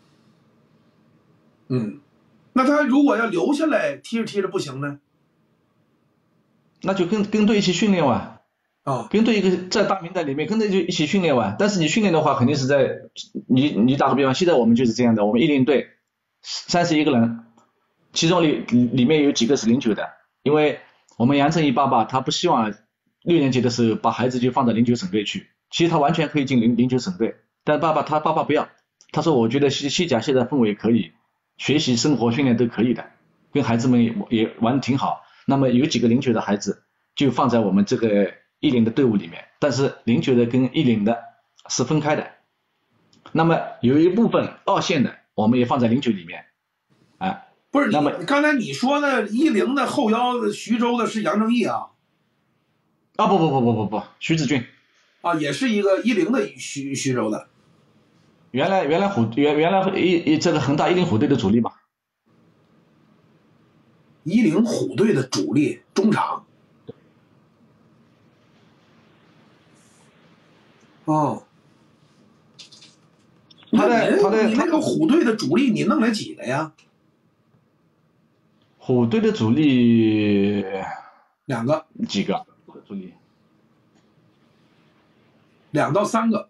嗯，那他如果要留下来踢着踢着不行呢？
那就跟跟队一起训练完。
啊，
跟队一个在大名单里面跟队就一起训练完，但是你训练的话肯定是在你你打个比方，现在我们就是这样的，我们一零队三十一个人，其中里里面有几个是零九的，因为我们杨振义爸爸他不希望六年级的时候把孩子就放到零九省队去，其实他完全可以进零零九省队，但爸爸他爸爸不要，他说我觉得西西甲现在氛围可以，学习生活训练都可以的，跟孩子们也也玩得挺好，那么有几个零九的孩子就放在我们这个一零的队伍里面，但是零九的跟一零的是分开的。那么有一部分二线的，我们也放在零九里面，哎，
不是，
那么
刚才你说的一零的后腰的徐州的是杨正义啊？
啊不不不不不不，徐子俊
啊，也是一个一零的徐徐州的。
原来原来虎原原来一一这个恒大一零虎队的主力吧？
一零虎队的主力中场。哦，
他的他的
你那个虎队的主力你弄来几个呀？
虎队的主力
两个，
几个主力？
两到三个。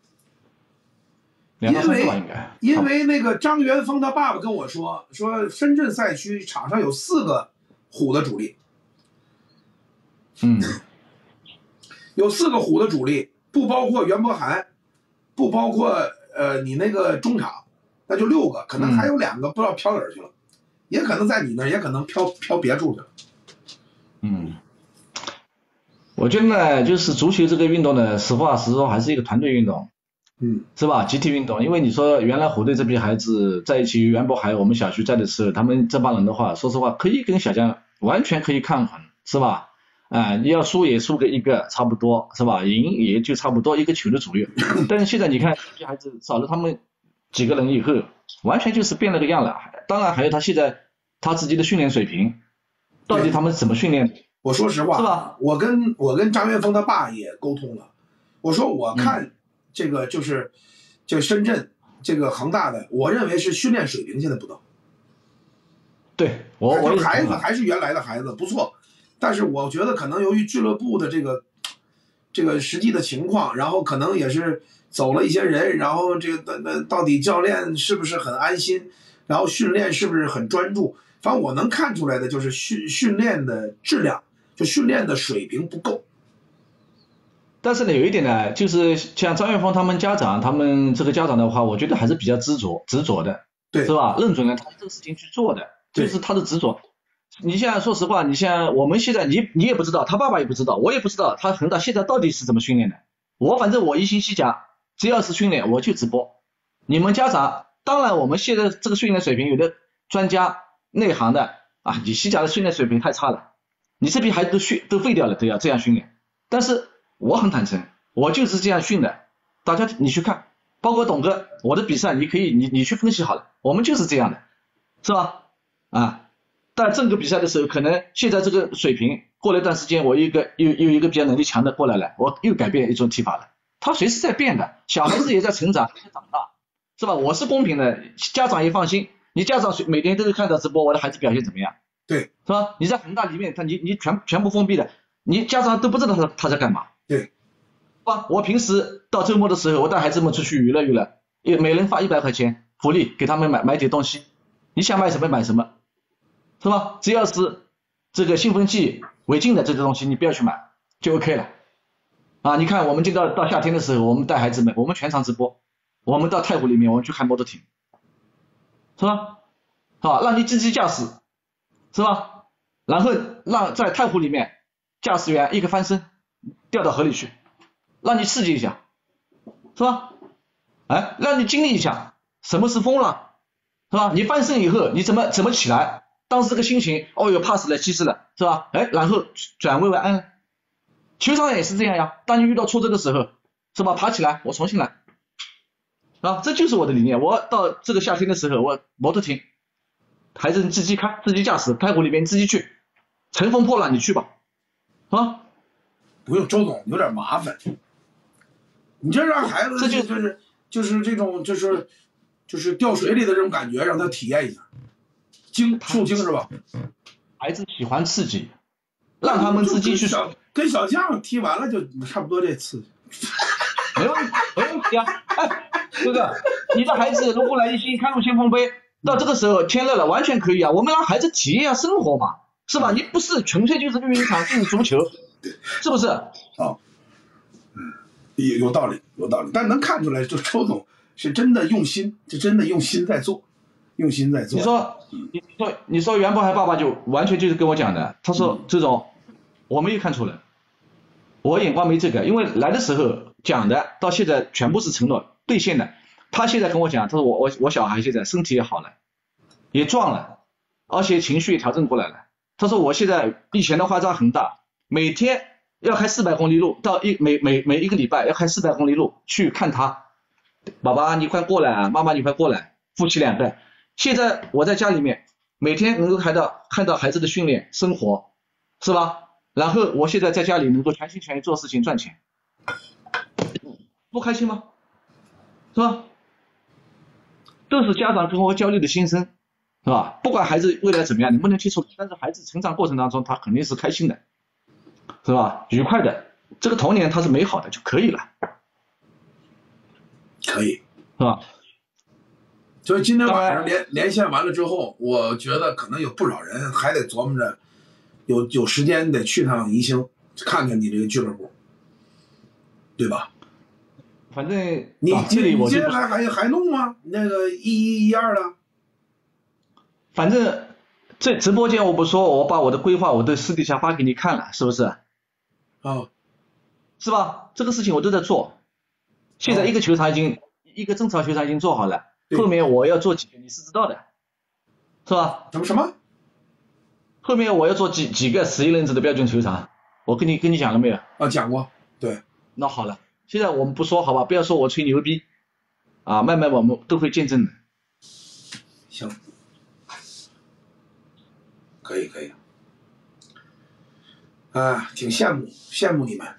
两到三个吧，
因
应该。
因为那个张元峰他爸爸跟我说，说深圳赛区场上有四个虎的主力。
嗯。
有四个虎的主力。不包括袁博涵，不包括呃你那个中场，那就六个，可能还有两个不知道飘哪儿去了，嗯、也可能在你那儿，也可能飘飘别处去了。
嗯，我觉得呢，就是足球这个运动呢，实话实说还是一个团队运动，
嗯，
是吧？集体运动，因为你说原来虎队这批孩子在一起，袁博涵我们小区在的时候，他们这帮人的话，说实话可以跟小将完全可以抗衡，是吧？啊、呃，你要输也输个一个差不多，是吧？赢也就差不多一个球的左右。但是现在你看，这些孩子少了他们几个人以后，完全就是变了个样了。当然还有他现在他自己的训练水平，到底他们怎么训练？
我说实话，
是吧？
我跟我跟张元峰他爸也沟通了，我说我看这个就是、嗯、这深圳这个恒大的，我认为是训练水平现在不到。
对，我我
孩子还是原来的孩子，不错。但是我觉得可能由于俱乐部的这个这个实际的情况，然后可能也是走了一些人，然后这个那到底教练是不是很安心，然后训练是不是很专注，反正我能看出来的就是训训练的质量，就训练的水平不够。
但是呢，有一点呢，就是像张元峰他们家长，他们这个家长的话，我觉得还是比较执着执着的，
对，
是吧？认准了他这个事情去做的，就是他的执着。你现在说实话，你像我们现在你你也不知道，他爸爸也不知道，我也不知道他恒大现在到底是怎么训练的。我反正我一心西甲，只要是训练我就直播。你们家长，当然我们现在这个训练水平，有的专家内行的啊，你西甲的训练水平太差了，你这批孩子都训都废掉了，都要这样训练。但是我很坦诚，我就是这样训的，大家你去看，包括董哥，我的比赛你可以你你去分析好了，我们就是这样的，是吧？啊。但正个比赛的时候，可能现在这个水平，过了一段时间，我一个又又一个比较能力强的过来了，我又改变一种踢法了。他随时在变的，小孩子也在成长，也在长大，是吧？我是公平的，家长也放心。你家长每天都是看到直播，我的孩子表现怎么样，
对，
是吧？你在恒大里面，他你你全全部封闭的，你家长都不知道他他在干嘛，
对，
是吧？我平时到周末的时候，我带孩子们出去娱乐娱乐，也每人发一百块钱福利，给他们买买点东西，你想买什么买什么。是吧？只要是这个兴奋剂、违禁的这些东西，你不要去买，就 OK 了。啊，你看我们就到到夏天的时候，我们带孩子们，我们全场直播，我们到太湖里面，我们去看摩托艇，是吧？啊，让你自己驾驶，是吧？然后让在太湖里面，驾驶员一个翻身掉到河里去，让你刺激一下，是吧？哎，让你经历一下什么是风浪，是吧？你翻身以后，你怎么怎么起来？当时这个心情，哦哟，怕死了，气死了，是吧？哎，然后转危为安了。球场也是这样呀，当你遇到挫折的时候，是吧？爬起来，我重新来，啊，这就是我的理念。我到这个夏天的时候，我摩托艇，孩子你自己开，自己驾驶，太湖里面你自己去，乘风破浪你去吧，啊，
不用，周总有点麻烦。你这让孩子
这就
就是就是这种就是就是掉水里的这种感觉，让他体验一下，惊受惊是吧？
孩子喜欢刺激，让他们自己去
小跟小将踢完了就差不多这刺激。
没问题，没问题啊！哎，哥哥，你的孩子如果来一星看入先锋杯，到这个时候天热了，完全可以啊。我们让孩子体验一下生活嘛，是吧？你不是纯粹就是运营场就是足球，是不是？
哦，嗯，有有道理，有道理。但能看出来，就周总是真的用心，是真的用心在做，用心在做。
你说，你说，你说袁博海爸爸就完全就是跟我讲的，他说这种我没有看出来，我眼光没这个，因为来的时候讲的到现在全部是承诺兑现的。他现在跟我讲，他说我我我小孩现在身体也好了，也壮了，而且情绪也调整过来了。他说我现在以前的花扎很大，每天要开四百公里路，到一每每每一个礼拜要开四百公里路去看他。爸爸你快过来，妈妈你快过来，夫妻两个。现在我在家里面每天能够看到看到孩子的训练生活，是吧？然后我现在在家里能够全心全意做事情赚钱，不开心吗？是吧？这是家长跟我交流的心声，是吧？不管孩子未来怎么样，能不能接受，但是孩子成长过程当中他肯定是开心的，是吧？愉快的，这个童年他是美好的就可以了，
可以，
是吧？
所以今天晚上连连线完了之后，我觉得可能有不少人还得琢磨着，有有时间得去趟宜兴看看你这个俱乐部，对吧？
反正
你
这里我
接下来还还弄吗？那个一一一二的，
反正这直播间我不说，我把我的规划我都私底下发给你看了，是不是？
哦，
是吧？这个事情我都在做。现在一个球场已经、哦、一个正常球场已经做好了，后面我要做几个你是知道的，是吧？
什么什么？
后面我要做几几个十一人制的标准球场，我跟你跟你讲了没有？
啊，讲过。对。
那好了。现在我们不说好吧，不要说我吹牛逼，啊，慢慢我们都会见证的。
行，可以可以，啊，挺羡慕羡慕你们。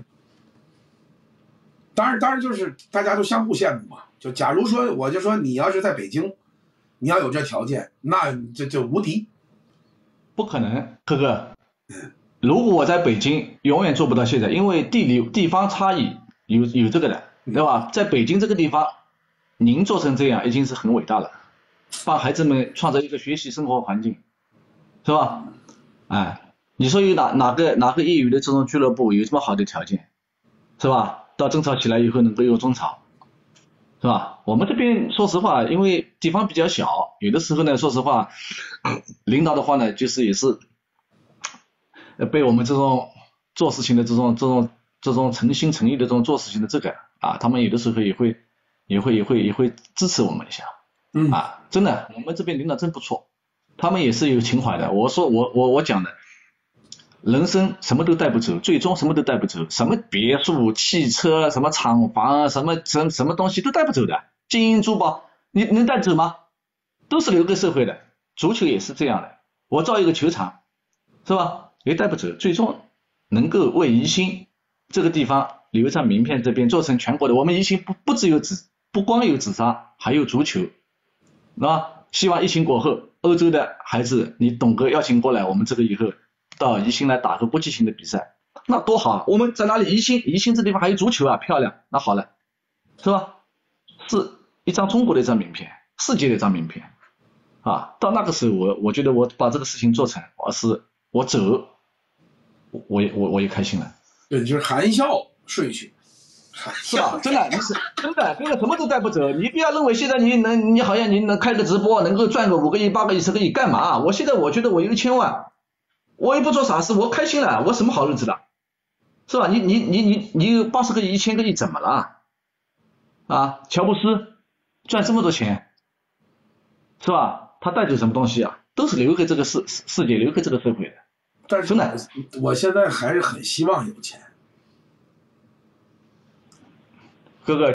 当然当然就是大家都相互羡慕嘛。就假如说我就说你要是在北京，你要有这条件，那这就无敌。
不可能，哥哥。如果我在北京，永远做不到现在，因为地理地方差异。有有这个的，对吧？在北京这个地方，您做成这样已经是很伟大了，帮孩子们创造一个学习生活环境，是吧？哎，你说有哪哪个哪个业余的这种俱乐部有这么好的条件，是吧？到中超起来以后能够有中超，是吧？我们这边说实话，因为地方比较小，有的时候呢，说实话，领导的话呢，就是也是被我们这种做事情的这种这种。这种诚心诚意的这种做事情的这个啊，他们有的时候也会也会也会也会支持我们一下，
嗯
啊，真的，我们这边领导真不错，他们也是有情怀的。我说我我我讲的，人生什么都带不走，最终什么都带不走，什么别墅、汽车、什么厂房、什么什什么东西都带不走的，金银珠宝，你能带走吗？都是留给社会的。足球也是这样的，我造一个球场，是吧？也带不走，最终能够为宜兴这个地方留上名片，这边做成全国的。我们宜兴不不只有纸，不光有纸扎，还有足球，啊，希望疫情过后，欧洲的孩子你董哥邀请过来，我们这个以后到宜兴来打个国际性的比赛，那多好啊！我们在哪里？宜兴，宜兴这地方还有足球啊，漂亮。那好了，是吧？是一张中国的一张名片，世界的一张名片啊！到那个时候，我我觉得我把这个事情做成，我是我走，我也我我也开心了。
对，就是含笑睡去，
是吧？真的，你是真的，真的什么都带不走。你不要认为现在你能，你好像你能开个直播，能够赚个五个亿、八个亿、十个亿，干嘛？我现在我觉得我有一千万，我也不做傻事，我开心了，我什么好日子了，是吧？你你你你你有八十个亿、一千个亿，怎么了？啊，乔布斯赚这么多钱，是吧？他带走什么东西啊？都是留给这个世世界，留给这个社会的。
但是
真的，
我现在还是很希望有钱，
哥哥。